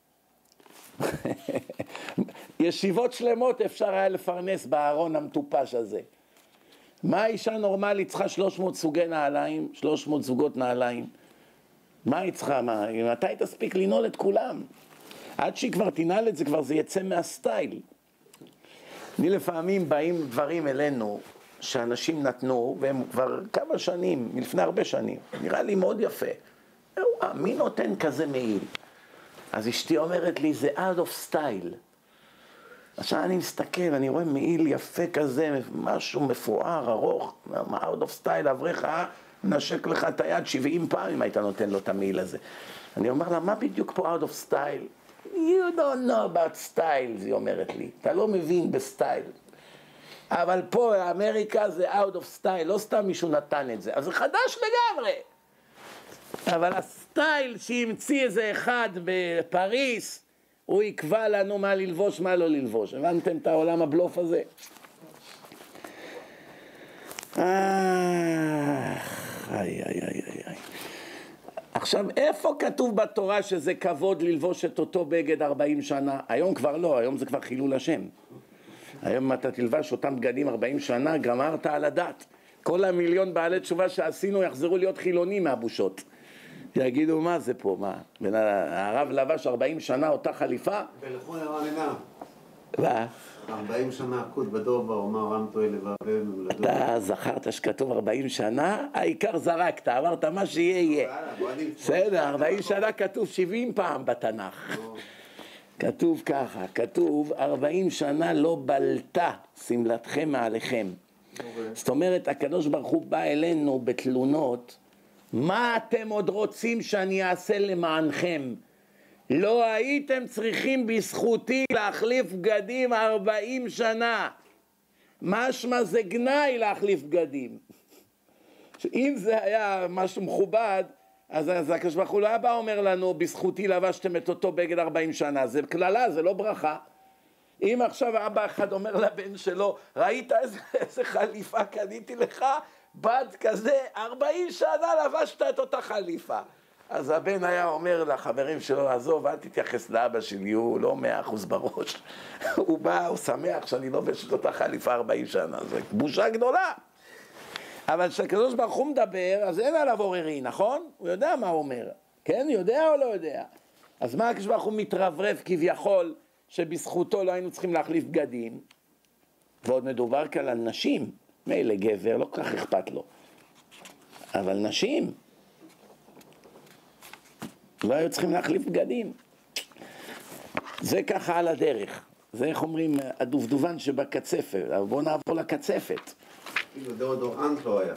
ישיבות שלמות אפשר היה לפרנס בארון המטופש הזה. מה אישה נורמלית צריכה 300 סוגי נעליים, 300 זוגות נעליים? מה היא צריכה? מתי תספיק לנעול את כולם? עד שהיא כבר תנעל את זה, כבר זה יצא מהסטייל. אני לפעמים באים דברים אלינו שאנשים נתנו, והם כבר כמה שנים, לפני הרבה שנים, נראה לי מאוד יפה. מי נותן כזה מעיל? אז אשתי אומרת לי, זה out of style. עכשיו אני מסתכל, אני רואה מעיל יפה כזה, משהו מפואר, ארוך, מה out of style, אברך, נשק לך את היד 70 פעם אם היית נותן לו את המעיל הזה. אני אומר לה, מה בדיוק פה out of style? You don't know about style, היא אומרת לי, אתה לא מבין בסטייל. אבל פה, אמריקה זה out of style, לא סתם מישהו נתן את זה, אז זה חדש לגמרי. אבל הסטייל שהמציא איזה אחד בפריס, הוא יקבע לנו מה ללבוש, מה לא ללבוש. הבנתם את העולם הבלוף הזה? עכשיו, איפה כתוב בתורה שזה כבוד ללבוש את אותו בגד 40 שנה? היום כבר לא, היום זה כבר חילול השם. היום אתה תלבש אותם בגדים 40 שנה, גמרת על הדת. כל המיליון בעלי תשובה שעשינו יחזרו להיות חילונים מהבושות. יגידו, מה זה פה, מה? הרב לבש 40 שנה אותה חליפה? ולכו למאמינה. מה? 40 שנה עקוד בדובר, אומר עם טועה לבבנו. אתה זכרת שכתוב 40 שנה? העיקר זרקת, אמרת מה שיהיה יהיה. בסדר, 40 שנה כתוב 70 פעם בתנ"ך. כתוב ככה, כתוב 40 שנה לא בלטה שמלתכם מעליכם. זאת אומרת, הקדוש ברוך הוא בא אלינו בתלונות, מה אתם עוד רוצים שאני אעשה למענכם? לא הייתם צריכים בזכותי להחליף בגדים 40 שנה. משמע זה גנאי להחליף בגדים. אם זה היה משהו מכובד, אז הקדוש ברוך הוא לא היה בא אומר לנו, בזכותי לבשתם את אותו בגד 40 שנה. זה כללה, זה לא ברכה. אם עכשיו אבא אחד אומר לבן שלו, ראית איזה חליפה קניתי לך? בד כזה, 40 שנה לבשת את אותה חליפה. אז הבן היה אומר לחברים שלו, עזוב, אל תתייחס לאבא שלי, הוא לא 100% בראש. הוא בא, הוא שמח שאני לובש את אותה חליפה 40 שנה, זו בושה גדולה. אבל כשהקדוש ברוך הוא מדבר, אז אין עליו עוררי, נכון? הוא יודע מה הוא אומר. כן, יודע או לא יודע? אז מה הקדוש ברוך הוא מתרברב כביכול, שבזכותו לא היינו צריכים להחליף בגדים? ועוד מדובר כאן על נשים. מילא גבר, לא כל כך אכפת לו. אבל נשים לא היו צריכים להחליף בגדים. זה ככה על הדרך. זה איך אומרים, הדובדובן שבקצפת. אבל בואו נעבור לקצפת. כאילו דאודורנט לא היה.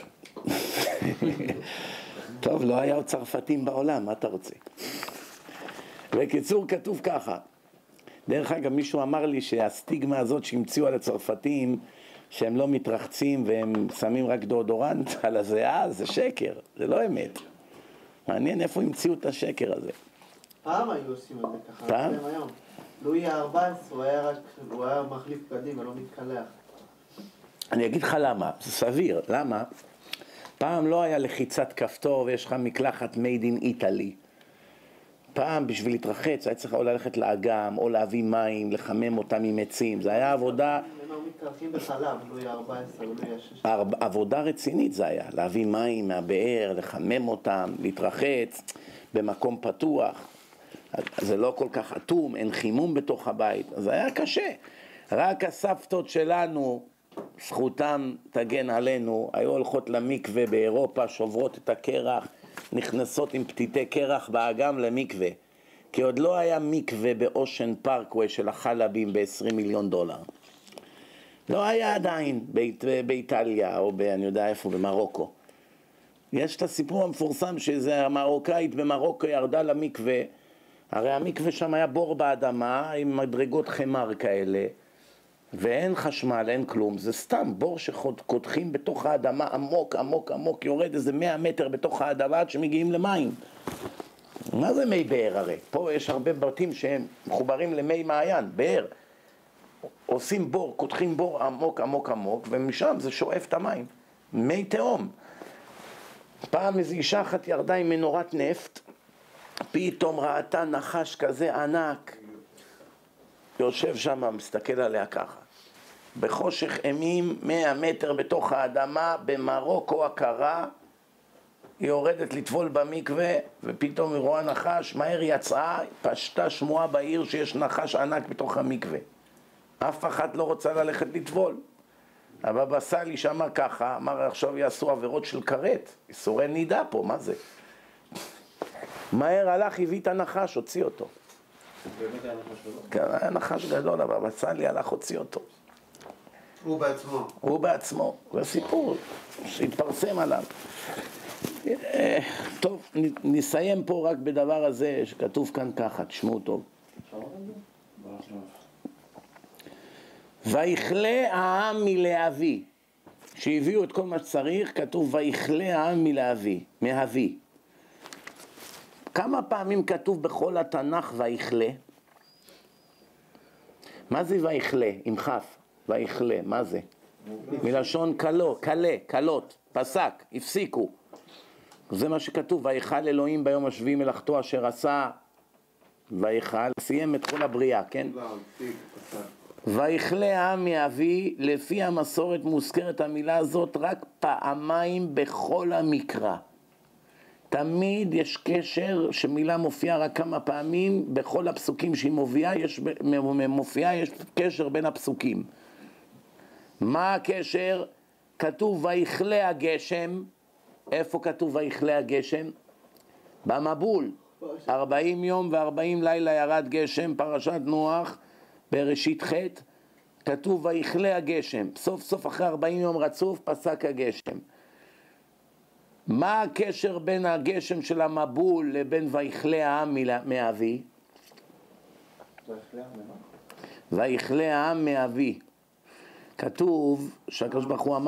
טוב, לא היה עוד צרפתים בעולם, מה אתה רוצה? בקיצור כתוב ככה. דרך אגב, מישהו אמר לי שהסטיגמה הזאת שהמציאו על הצרפתים, שהם לא מתרחצים והם שמים רק דאודורנט על הזיעה, זה שקר, זה לא אמת. מעניין איפה המציאו את השקר הזה. פעם היו עושים את זה ככה, פעם? היום. לואי ה-14 הוא היה מחליף בגדים ולא מתקלח. אני אגיד לך למה, זה סביר, למה? פעם לא היה לחיצת כפתור ויש לך מקלחת made in Italy. פעם בשביל להתרחץ היה צריך או ללכת לאגם או להביא מים, לחמם אותם עם עצים, זה היה עבודה... הם היו מתקלחים בחלב, לואי ה-14 ולואי ה-16. עבודה רצינית זה היה, להביא מים מהבאר, לחמם אותם, להתרחץ במקום פתוח. זה לא כל כך אטום, אין חימום בתוך הבית, אז זה היה קשה. רק הסבתות שלנו, זכותם תגן עלינו, היו הולכות למקווה באירופה, שוברות את הקרח, נכנסות עם פתיתי קרח באגם למקווה, כי עוד לא היה מקווה באושן פארקווי של החלבים ב$20 מיליון. לא היה עדיין באיטליה או אני יודע איפה, במרוקו. יש את הסיפור המפורסם שזה המרוקאית במרוקו ירדה למקווה, הרי המקווה שם היה בור באדמה עם מדרגות חמר כאלה, ואין חשמל, אין כלום, זה סתם בור שקודחים בתוך האדמה עמוק, עמוק, עמוק, יורד איזה 100 מטר בתוך האדמה עד שמגיעים למים. מה זה מי באר הרי? פה יש הרבה בתים שהם מחוברים למי מעיין, באר. עושים בור, קודחים בור עמוק, עמוק, עמוק, ומשם זה שואף את המים. מי תהום. פעם איזו אישה אחת ירדה עם מנורת נפט, פתאום ראתה נחש כזה ענק, יושב שם, מסתכל עליה ככה. בחושך אימים, 100 מטר בתוך האדמה, במרוקו הקרה, היא יורדת לטבול במקווה, ופתאום היא רואה נחש, מהר יצאה, פשטה שמועה בעיר שיש נחש ענק בתוך המקווה. אף אחד לא רוצה ללכת לטבול. הבבא סאלי שמע ככה, אמר עכשיו יעשו עבירות של כרת, איסורי נידה פה, מה זה? מהר הלך, הביא את הנחש, הוציא אותו. באמת היה נחש גדול? כן, היה נחש גדול, אבל הבבא סאלי הלך, הוציא אותו. הוא בעצמו. הוא בעצמו, זה סיפור שהתפרסם עליו. טוב, נסיים פה רק בדבר הזה שכתוב כאן ככה, תשמעו טוב. ויכלה העם מלהביא, שהביאו את כל מה שצריך, כתוב ויכלה העם מהביא. כמה פעמים כתוב בכל התנ"ך ויכלה? מה זה ויכלה? עם חף, ויכלה, מה זה? מלשון קלות, פסק, הפסיקו. זה מה שכתוב, ויכל אלוהים ביום השביעי מלאכתו אשר עשה, ויכל, סיים את כל הבריאה, כן? ויכלה העם מאבי, לפי המסורת מוזכרת המילה הזאת רק פעמיים בכל המקרא. תמיד יש קשר שמילה מופיעה רק כמה פעמים, בכל הפסוקים שהיא מופיעה יש קשר בין הפסוקים. מה הקשר? כתוב ויכלה הגשם. איפה כתוב ויכלה הגשם? במבול. 40 יום ו40 לילה ירד גשם, פרשת נוח, בראשית ח' כתוב ויכלה הגשם. סוף סוף אחרי 40 יום רצוף פסק הגשם. מה הקשר בין הגשם של המבול לבין ויכלה העם מאבי? ויכלה העם מאבי. כתוב שהקדוש ברוך הוא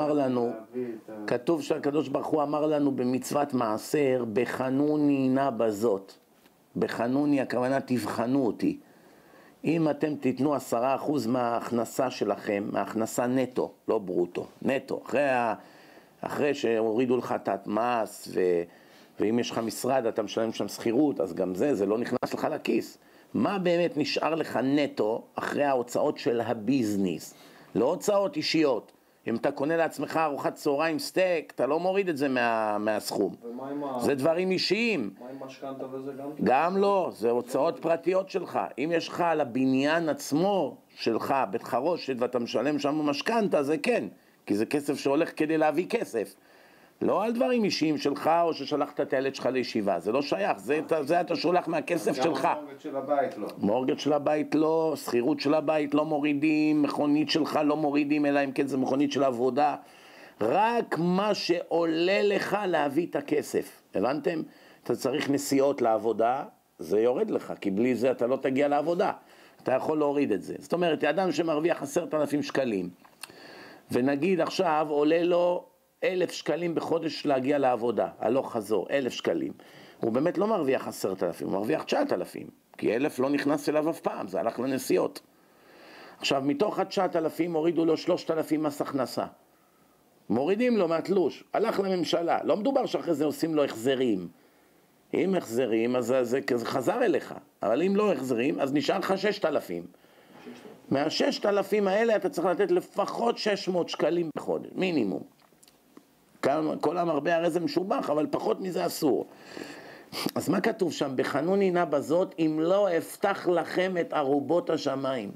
אמר לנו, במצוות מעשר, בחנוני נא בזאת. בחנוני הכוונה תבחנו אותי. אם אתם תיתנו 10% מההכנסה שלכם, מההכנסה נטו, לא ברוטו, נטו, אחרי שהורידו לך תת מס, ואם יש לך משרד אתה משלם שם שכירות, אז גם זה לא נכנס לך לכיס. מה באמת נשאר לך נטו אחרי ההוצאות של הביזניס? לא הוצאות אישיות. אם אתה קונה לעצמך ארוחת צהריים סטייק, אתה לא מוריד את זה מהסכום. זה דברים אישיים. מה עם משכנתה וזה גם? גם לא, זה הוצאות פרטיות שלך. אם יש לך על הבניין עצמו שלך, בית חרושת, ואתה משלם שם משכנתה, זה כן. כי זה כסף שהולך כדי להביא כסף. לא על דברים אישיים שלך, או ששלחת את הילד שלך לישיבה. זה לא שייך, זה אתה שולח מהכסף שלך. גם מורגת של הבית לא. מורגת של הבית לא, שכירות של הבית לא מורידים, מכונית שלך לא מורידים, אלא אם כן זה מכונית של עבודה. רק מה שעולה לך להביא את הכסף. הבנתם? אתה צריך נסיעות לעבודה, זה יורד לך, כי בלי זה אתה לא תגיע לעבודה. אתה יכול להוריד את זה. זאת אומרת, האדם שמרוויח 10,000 שקלים, ונגיד עכשיו עולה לו 1,000 שקלים בחודש להגיע לעבודה, הלוך חזור, 1,000 שקלים. הוא באמת לא מרוויח 10,000, הוא מרוויח 9,000, כי 1,000 לא נכנס אליו אף פעם, זה הלך לנסיעות. עכשיו, מתוך ה-9,000 הורידו לו 3,000 מס הכנסה. מורידים לו מהתלוש, הלך לממשלה. לא מדובר שאחרי זה עושים לו החזרים. אם החזרים, אז זה חזר אליך. אבל אם לא החזרים, אז נשאר לך 6,000. מה-6,000 האלה אתה צריך לתת לפחות 600 שקלים בחודש, מינימום. כל המרבה הרי זה משובח, אבל פחות מזה אסור. אז מה כתוב שם? בחנוני נא בזאת, אם לא אפתח לכם את ארובות השמיים.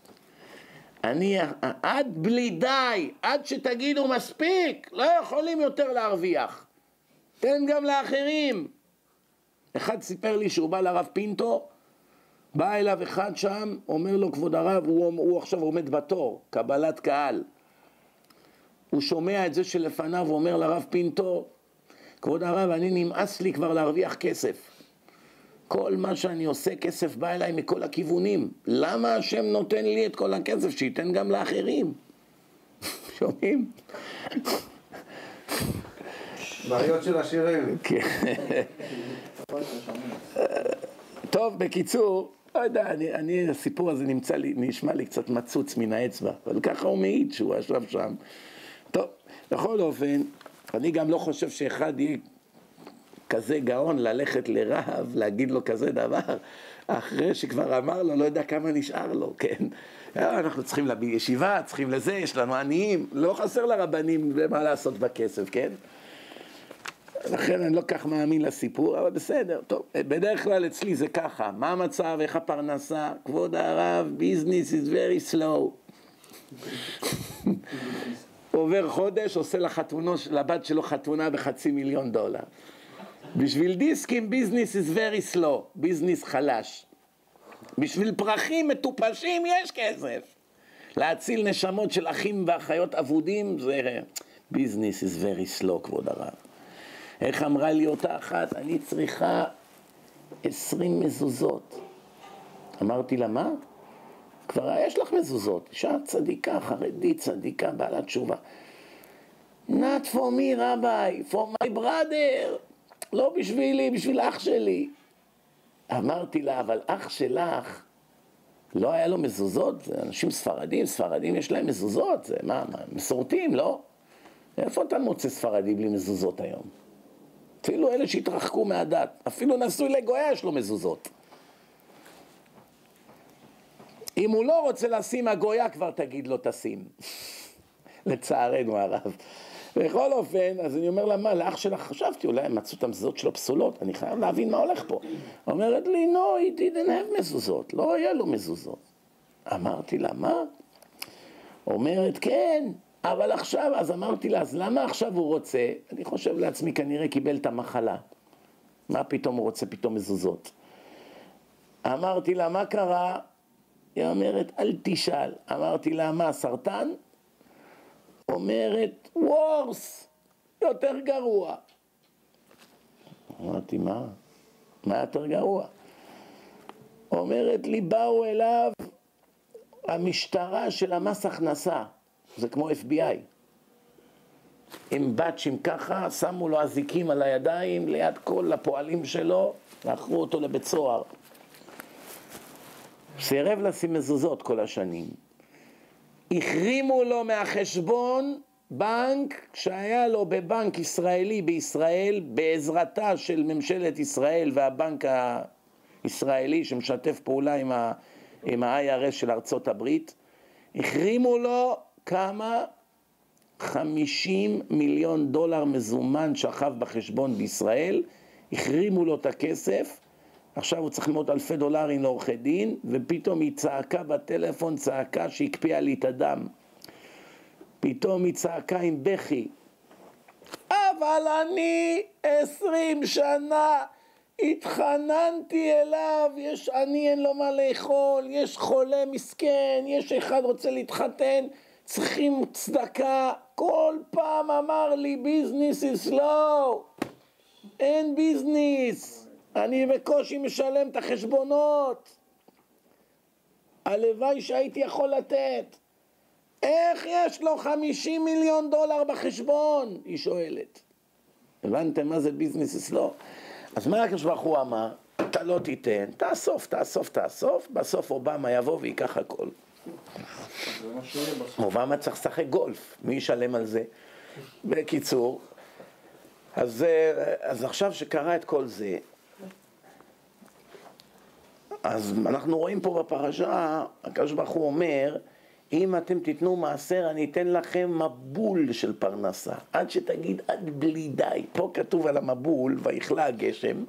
עד בלי די, עד שתגידו מספיק, לא יכולים יותר להרוויח. תן גם לאחרים. אחד סיפר לי שהוא בא לרב פינטו, בא אליו אחד שם, אומר לו כבוד הרב, הוא עכשיו עומד בתור, קבלת קהל. הוא שומע את זה שלפניו, הוא אומר לרב פינטו, כבוד הרב, אני נמאס לי כבר להרוויח כסף. כל מה שאני עושה, כסף בא אליי מכל הכיוונים. למה השם נותן לי את כל הכסף? שייתן גם לאחרים. שומעים? בעיות של השירים. טוב, בקיצור, לא יודע, הסיפור הזה נשמע לי קצת מצוץ מן האצבע, אבל ככה הוא מעיד שהוא ישב שם. טוב, בכל אופן, אני גם לא חושב שאחד יהיה כזה גאון ללכת לרב, להגיד לו כזה דבר, אחרי שכבר אמר לו, לא יודע כמה נשאר לו, כן? אנחנו צריכים להביא ישיבה, צריכים לזה, יש לנו עניים, לא חסר לרבנים מה לעשות בכסף, כן? לכן אני לא כך מאמין לסיפור, אבל בסדר, טוב, בדרך כלל אצלי זה ככה, מה המצב, איך הפרנסה, כבוד הרב, business is very slow. עובר חודש, עושה לבת שלו חתונה $500,000. בשביל דיסקים, business is very slow, ביזנס חלש. בשביל פרחים מטופשים יש כסף. להציל נשמות של אחים ואחיות אבודים, זה business is very slow, כבוד הרב. איך אמרה לי אותה אחת? אני צריכה 20 מזוזות. אמרתי לה, מה? כבר יש לך מזוזות. אישה צדיקה, חרדית, צדיקה, בעלת תשובה. Not for me, רבי, for my brother. לא בשבילי, בשביל אח שלי. אמרתי לה, אבל אח שלך לא היה לו מזוזות? זה אנשים ספרדים יש להם מזוזות. זה מה, מסורתיים, לא? איפה אתה מוצא ספרדי בלי מזוזות היום? אפילו אלה שהתרחקו מהדת, אפילו נשוי לגויה יש לו מזוזות. אם הוא לא רוצה לשים הגויה, כבר תגיד לו תשים. לצערנו הרב. בכל אופן, אז אני אומר לה, מה, לאח שלך חשבתי, אולי מצאו את המזוזות שלו פסולות, אני חייב להבין מה הולך פה. אומרת לי, no, he didn't have מזוזות, לא היה לו מזוזות. אמרתי לה, מה? אומרת, כן, אבל עכשיו, אז אמרתי לה, אז למה עכשיו הוא רוצה? אני חושב לעצמי, כנראה קיבל את המחלה. מה פתאום הוא רוצה פתאום מזוזות? אמרתי לה, מה קרה? היא אומרת, אל תשאל. אמרתי לה, מה, סרטן? אומרת, וורס, יותר גרוע. אמרתי, מה? מה יותר גרוע? אומרת לי, באו אליו המשטרה של המס הכנסה. זה כמו FBI. עם בטשים ככה, שמו לו אזיקים על הידיים ליד כל הפועלים שלו, ואחרו אותו לבית סוהר. סירב לשים מזוזות כל השנים. החרימו לו מהחשבון בנק שהיה לו בבנק ישראלי בישראל, בעזרתה של ממשלת ישראל והבנק הישראלי שמשתף פעולה עם ה-IRS של ארצות הברית. החרימו לו כמה? $50 מיליון מזומן שכב בחשבון בישראל, החרימו לו את הכסף, עכשיו הוא צריך $100,000 לעורכי דין, ופתאום היא צעקה בטלפון, צעקה שהקפיאה לי את הדם. פתאום היא צעקה עם בכי, אבל אני 20 שנה התחננתי אליו, יש עני אין לו מה לאכול, יש חולה מסכן, יש אחד רוצה להתחתן, צריכים צדקה, כל פעם אמר לי ביזנס is slow, אין ביזנס, אני בקושי משלם את החשבונות, הלוואי שהייתי יכול לתת. איך יש לו 50 מיליון דולר בחשבון? היא שואלת. הבנתם מה זה ביזנס אצלו? אז מה הקדוש ברוך הוא אמר? אתה לא תיתן, תאסוף, בסוף אובמה יבוא ויקח הכל. אובמה צריך לשחק גולף, מי ישלם על זה? בקיצור, אז עכשיו שקרה את כל זה, אז אנחנו רואים פה בפרשה, הקדוש ברוך הוא אומר, אם אתם תיתנו מעשר, אני אתן לכם מבול של פרנסה, עד שתגיד עד בלי די. פה כתוב על המבול, ויכלה הגשם,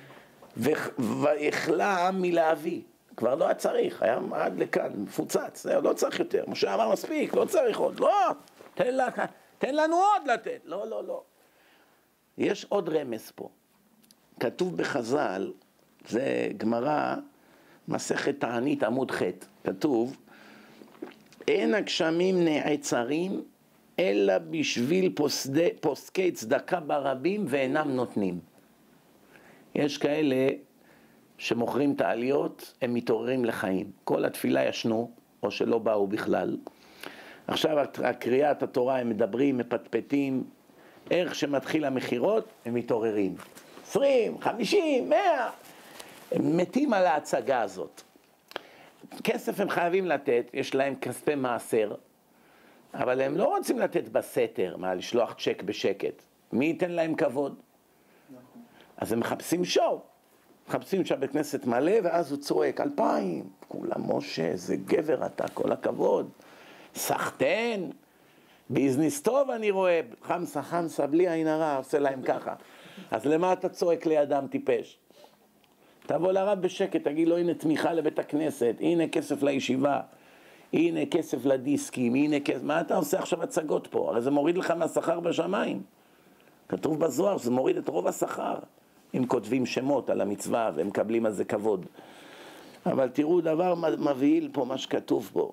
ויכלה מלהביא. כבר לא היה צריך, היה עד לכאן, מפוצץ, לא צריך יותר. משה אמר מספיק, לא צריך עוד, לא, תן לנו עוד לתת. לא. יש עוד רמז פה. כתוב בחז"ל, זה גמרא, מסכת תענית עמוד ח', כתוב, אין הגשמים נעצרים, אלא בשביל פוסקי צדקה ברבים ואינם נותנים. יש כאלה שמוכרים את העליות, הם מתעוררים לחיים. כל התפילה ישנו, או שלא באו בכלל. עכשיו הקריאת התורה, הם מדברים, מפטפטים, איך שמתחיל המחירות, הם מתעוררים. 20, 50, 100, הם מתים על ההצגה הזאת. כסף הם חייבים לתת, יש להם כספי מעשר, אבל הם לא רוצים לתת בסתר, מה, לשלוח צ'ק בשקט. מי ייתן להם כבוד? אז הם מחפשים שואו. מחפשים שהבית כנסת מלא, ואז הוא צועק, 2,000. כולם, משה, איזה גבר אתה, כל הכבוד. סחטן, ביזנס טוב אני רואה, חמסה, בלי עין הרע, עושה להם ככה. אז למה אתה צועק לידם טיפש? תבוא לרב בשקט, תגיד לו, הנה תמיכה לבית הכנסת, הנה כסף לישיבה, הנה כסף לדיסקים, הנה כסף, מה אתה עושה עכשיו הצגות פה? הרי זה מוריד לך מהשכר בשמיים. כתוב בזוהר, זה מוריד את רוב השכר. אם כותבים שמות על המצווה והם מקבלים על זה כבוד. אבל תראו דבר מבהיל פה, מה שכתוב פה.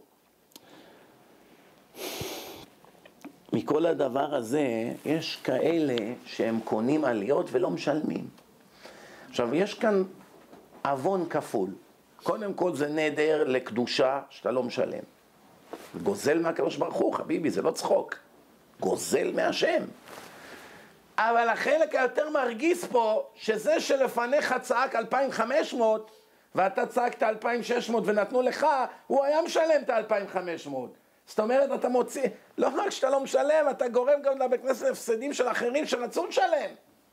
מכל הדבר הזה, יש כאלה שהם קונים עליות ולא משלמים. עכשיו, יש כאן אבון כפול. קודם כל זה נדר לקדושה שאתה לא משלם. גוזל מהקדוש ברוך הוא, חביבי, זה לא צחוק. גוזל מהשם. אבל החלק היותר מרגיס פה, שזה שלפניך צעק 2,500, ואתה צעקת 2,600 ונתנו לך, הוא היה משלם את 2,500. זאת אומרת, אתה מוציא, לא רק שאתה לא משלם, אתה גורם גם לבית כנסת הפסדים של אחרים שרצו לשלם.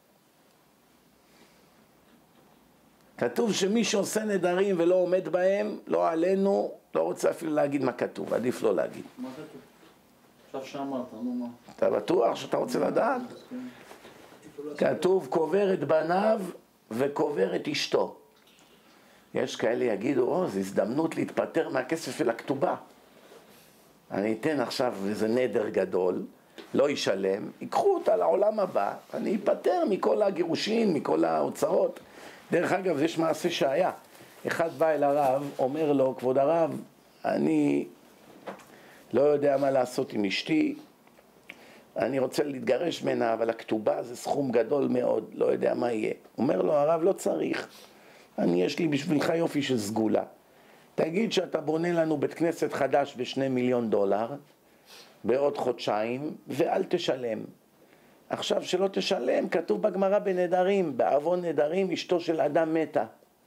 כתוב שמי שעושה נדרים ולא עומד בהם, לא עלינו, לא רוצה אפילו להגיד מה כתוב, עדיף לא להגיד. מה כתוב? עכשיו שאמרת, נו מה? אתה בטוח שאתה רוצה לדעת? כתוב קובר את בניו וקובר את אשתו. יש כאלה יגידו, זו הזדמנות להתפטר מהכסף של הכתובה. אני אתן עכשיו איזה נדר גדול, לא ישלם, ייקחו אותה לעולם הבא, אני אפטר מכל הגירושים, מכל ההוצאות. דרך אגב, יש מעשה שהיה. אחד בא אל הרב, אומר לו, כבוד הרב, אני לא יודע מה לעשות עם אשתי, אני רוצה להתגרש ממנה, אבל הכתובה זה סכום גדול מאוד, לא יודע מה יהיה. אומר לו, הרב, לא צריך, יש לי בשבילך יופי של סגולה. תגיד שאתה בונה לנו בית כנסת חדש ב$2 מיליון, בעוד חודשיים, ואל תשלם. עכשיו שלא תשלם, כתוב בגמרא בנדרים, בעוון נדרים אשתו של אדם מתה.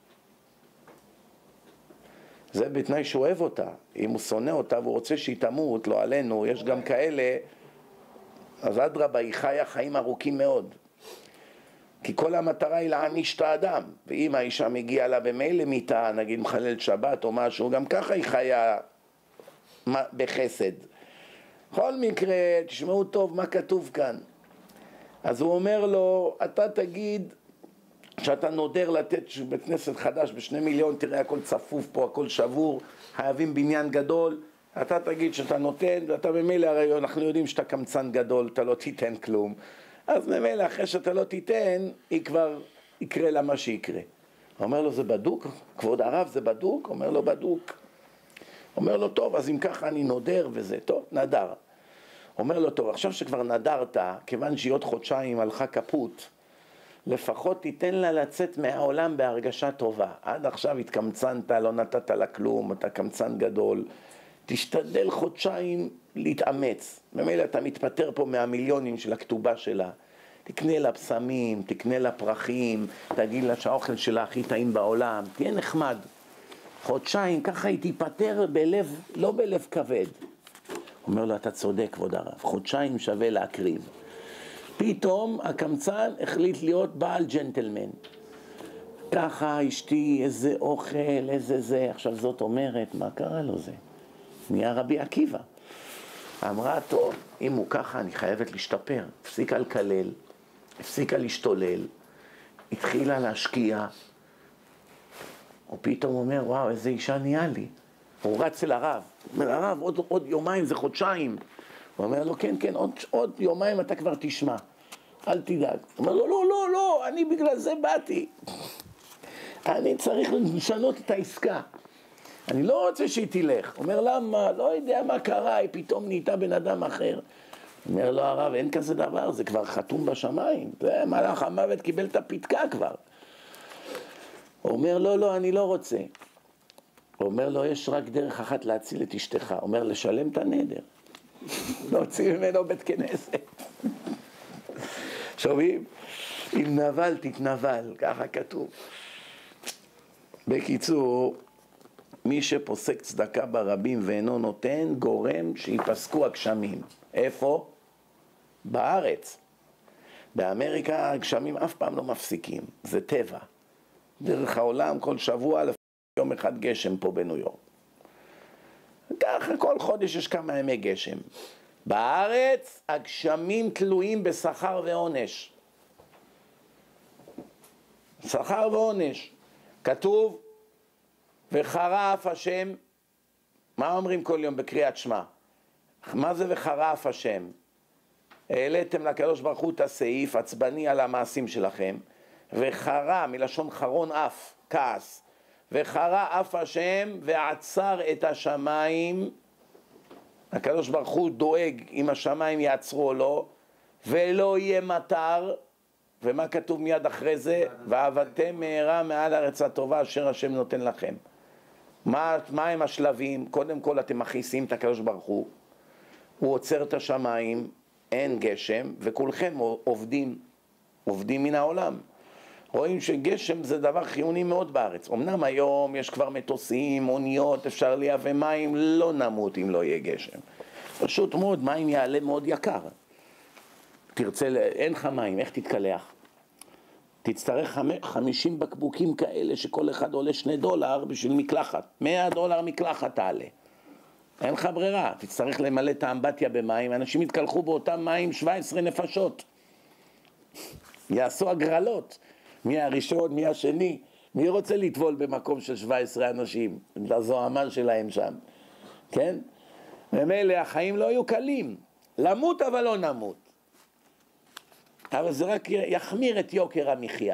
זה בתנאי שהוא אוהב אותה. אם הוא שונא אותה והוא רוצה שהיא תמות, לא עלינו, יש גם כאלה, אז אדרבה, היא חיה חיים ארוכים מאוד. כי כל המטרה היא להעניש את האדם. ואם האישה מגיעה לה במילא מיתה, נגיד מחלל שבת או משהו, גם ככה היא חיה בחסד. בכל מקרה, תשמעו טוב מה כתוב כאן. אז הוא אומר לו, אתה תגיד שאתה נודר לתת בית כנסת חדש ב$2 מיליון, תראה הכל צפוף פה, הכל שבור, חייבים בניין גדול, אתה תגיד שאתה נותן, ואתה במילא הרי אנחנו יודעים שאתה קמצן גדול, אתה לא תיתן כלום. אז במילא אחרי שאתה לא תיתן, היא כבר יקרה לה מה שיקרה. אומר לו, זה בדוק? כבוד הרב, זה בדוק? אומר לו, בדוק. אומר לו, טוב, אז אם ככה אני נודר וזה, טוב, נדר. אומר לו, טוב, עכשיו שכבר נדרת, כיוון שהיא עוד חודשיים הלכה כפות, לפחות תיתן לה לצאת מהעולם בהרגשה טובה. עד עכשיו התקמצנת, לא נתת לה כלום, אתה קמצן גדול. תשתדל חודשיים להתאמץ. ממילא אתה מתפטר פה מהמיליונים של הכתובה שלה. תקנה לה פסמים, תקנה לה פרחים, תגיד לה שהאוכל שלה הכי טעים בעולם, תהיה נחמד. חודשיים, ככה היא תיפטר בלב, לא בלב כבד. אומר לו, אתה צודק, כבוד הרב, חודשיים שווה להקריב. פתאום הקמצן החליט להיות בעל ג'נטלמן. ככה אשתי, איזה אוכל, איזה זה. עכשיו זאת אומרת, מה קרה לו זה? נהיה רבי עקיבא. אמרה, טוב, אם הוא ככה, אני חייבת להשתפר. הפסיקה לקלל, הפסיקה להשתולל, התחילה להשקיע. הוא פתאום אומר, וואו, איזה אישה נהיה לי. הוא רץ אל הרב. הוא אומר, הרב, עוד יומיים, זה חודשיים. הוא אומר לו, כן, כן, עוד יומיים אתה כבר תשמע. אל תדאג. הוא אומר לו, לא, לא, לא, אני בגלל זה באתי. אני צריך לשנות את העסקה. אני לא רוצה שהיא תלך. הוא אומר, למה? לא יודע מה קרה, היא פתאום נהייתה בן אדם אחר. הוא אומר לו, הרב, אין כזה דבר, זה כבר חתום בשמיים. זה מלאך המוות קיבל את הפתקה כבר. הוא אומר, לא, לא, אני לא רוצה. הוא אומר לו, יש רק דרך אחת להציל את אשתך. הוא אומר, לשלם את הנדר. להוציא ממנו בית כנסת. שומעים? אם נבל תתנבל, ככה כתוב. בקיצור, מי שפוסק צדקה ברבים ואינו נותן, גורם שיפסקו הגשמים. איפה? בארץ. באמריקה הגשמים אף פעם לא מפסיקים, זה טבע. דרך העולם כל שבוע יום אחד גשם פה בניו יורק. ככה כל חודש יש כמה ימי גשם. בארץ הגשמים תלויים בשכר ועונש. שכר ועונש. כתוב, וחרף השם, מה אומרים כל יום בקריאת שמע? מה זה וחרף השם? העליתם לקדוש ברוך הוא את הסעיף, עצבני על המעשים שלכם, וחרה, מלשון חרון אף, כעס, וחרה אף השם ועצר את השמיים. הקדוש ברוך הוא דואג אם השמיים יעצרו או לא, ולא יהיה מטר. ומה כתוב מיד אחרי זה? ועבדתם מהרה מעל הארץ הטובה אשר השם נותן לכם. מה הם השלבים? קודם כל אתם מכניסים את הקדוש ברוך הוא, הוא עוצר את השמיים, אין גשם, וכולכם עובדים מן העולם. רואים שגשם זה דבר חיוני מאוד בארץ. אמנם היום יש כבר מטוסים, אוניות, אפשר לייבא מים, לא נמות אם לא יהיה גשם. פשוט מאוד, מים יעלה מאוד יקר. תרצה, אין לך מים, איך תתקלח? תצטרך 50 בקבוקים כאלה שכל אחד עולה $2 בשביל מקלחת. $100 מקלחת תעלה. אין לך ברירה, תצטרך למלא את האמבטיה במים, אנשים יתקלחו באותם מים 17 נפשות. יעשו הגרלות, מי הראשון, מי השני, מי רוצה לטבול במקום של 17 אנשים, לזוהמן שלהם שם, כן? ומילא החיים לא יהיו קלים, למות אבל לא נמות. אבל זה רק יחמיר את יוקר המחיה.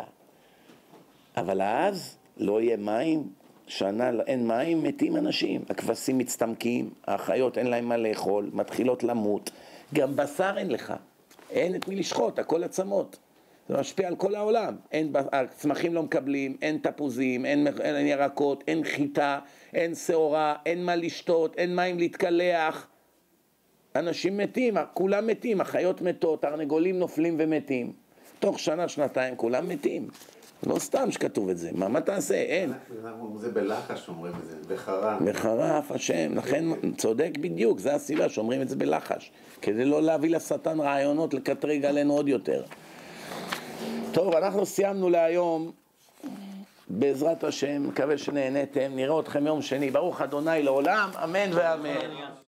אבל אז לא יהיה מים, שנה אין מים, מתים אנשים. הכבשים מצטמקים, האחיות אין להם מה לאכול, מתחילות למות. גם בשר אין לך, אין את מי לשחוט, הכל עצמות. זה משפיע על כל העולם. הצמחים לא מקבלים, אין תפוזים, אין ירקות, אין חיטה, אין שעורה, אין מה לשתות, אין מים להתקלח. אנשים מתים, כולם מתים, החיות מתות, תרנגולים נופלים ומתים. תוך שנה, שנתיים, כולם מתים. לא סתם שכתוב את זה, מה תעשה? אין. זה בלחש אומרים את זה, בחרף. בחרף השם, לכן צודק בדיוק, זה הסיבה שאומרים את זה בלחש. כדי לא להביא לשטן רעיונות לקטרג עלינו עוד יותר. טוב, אנחנו סיימנו להיום, בעזרת השם, מקווה שנהנתם, נראה אתכם יום שני, ברוך אדוני לעולם, אמן ואמן.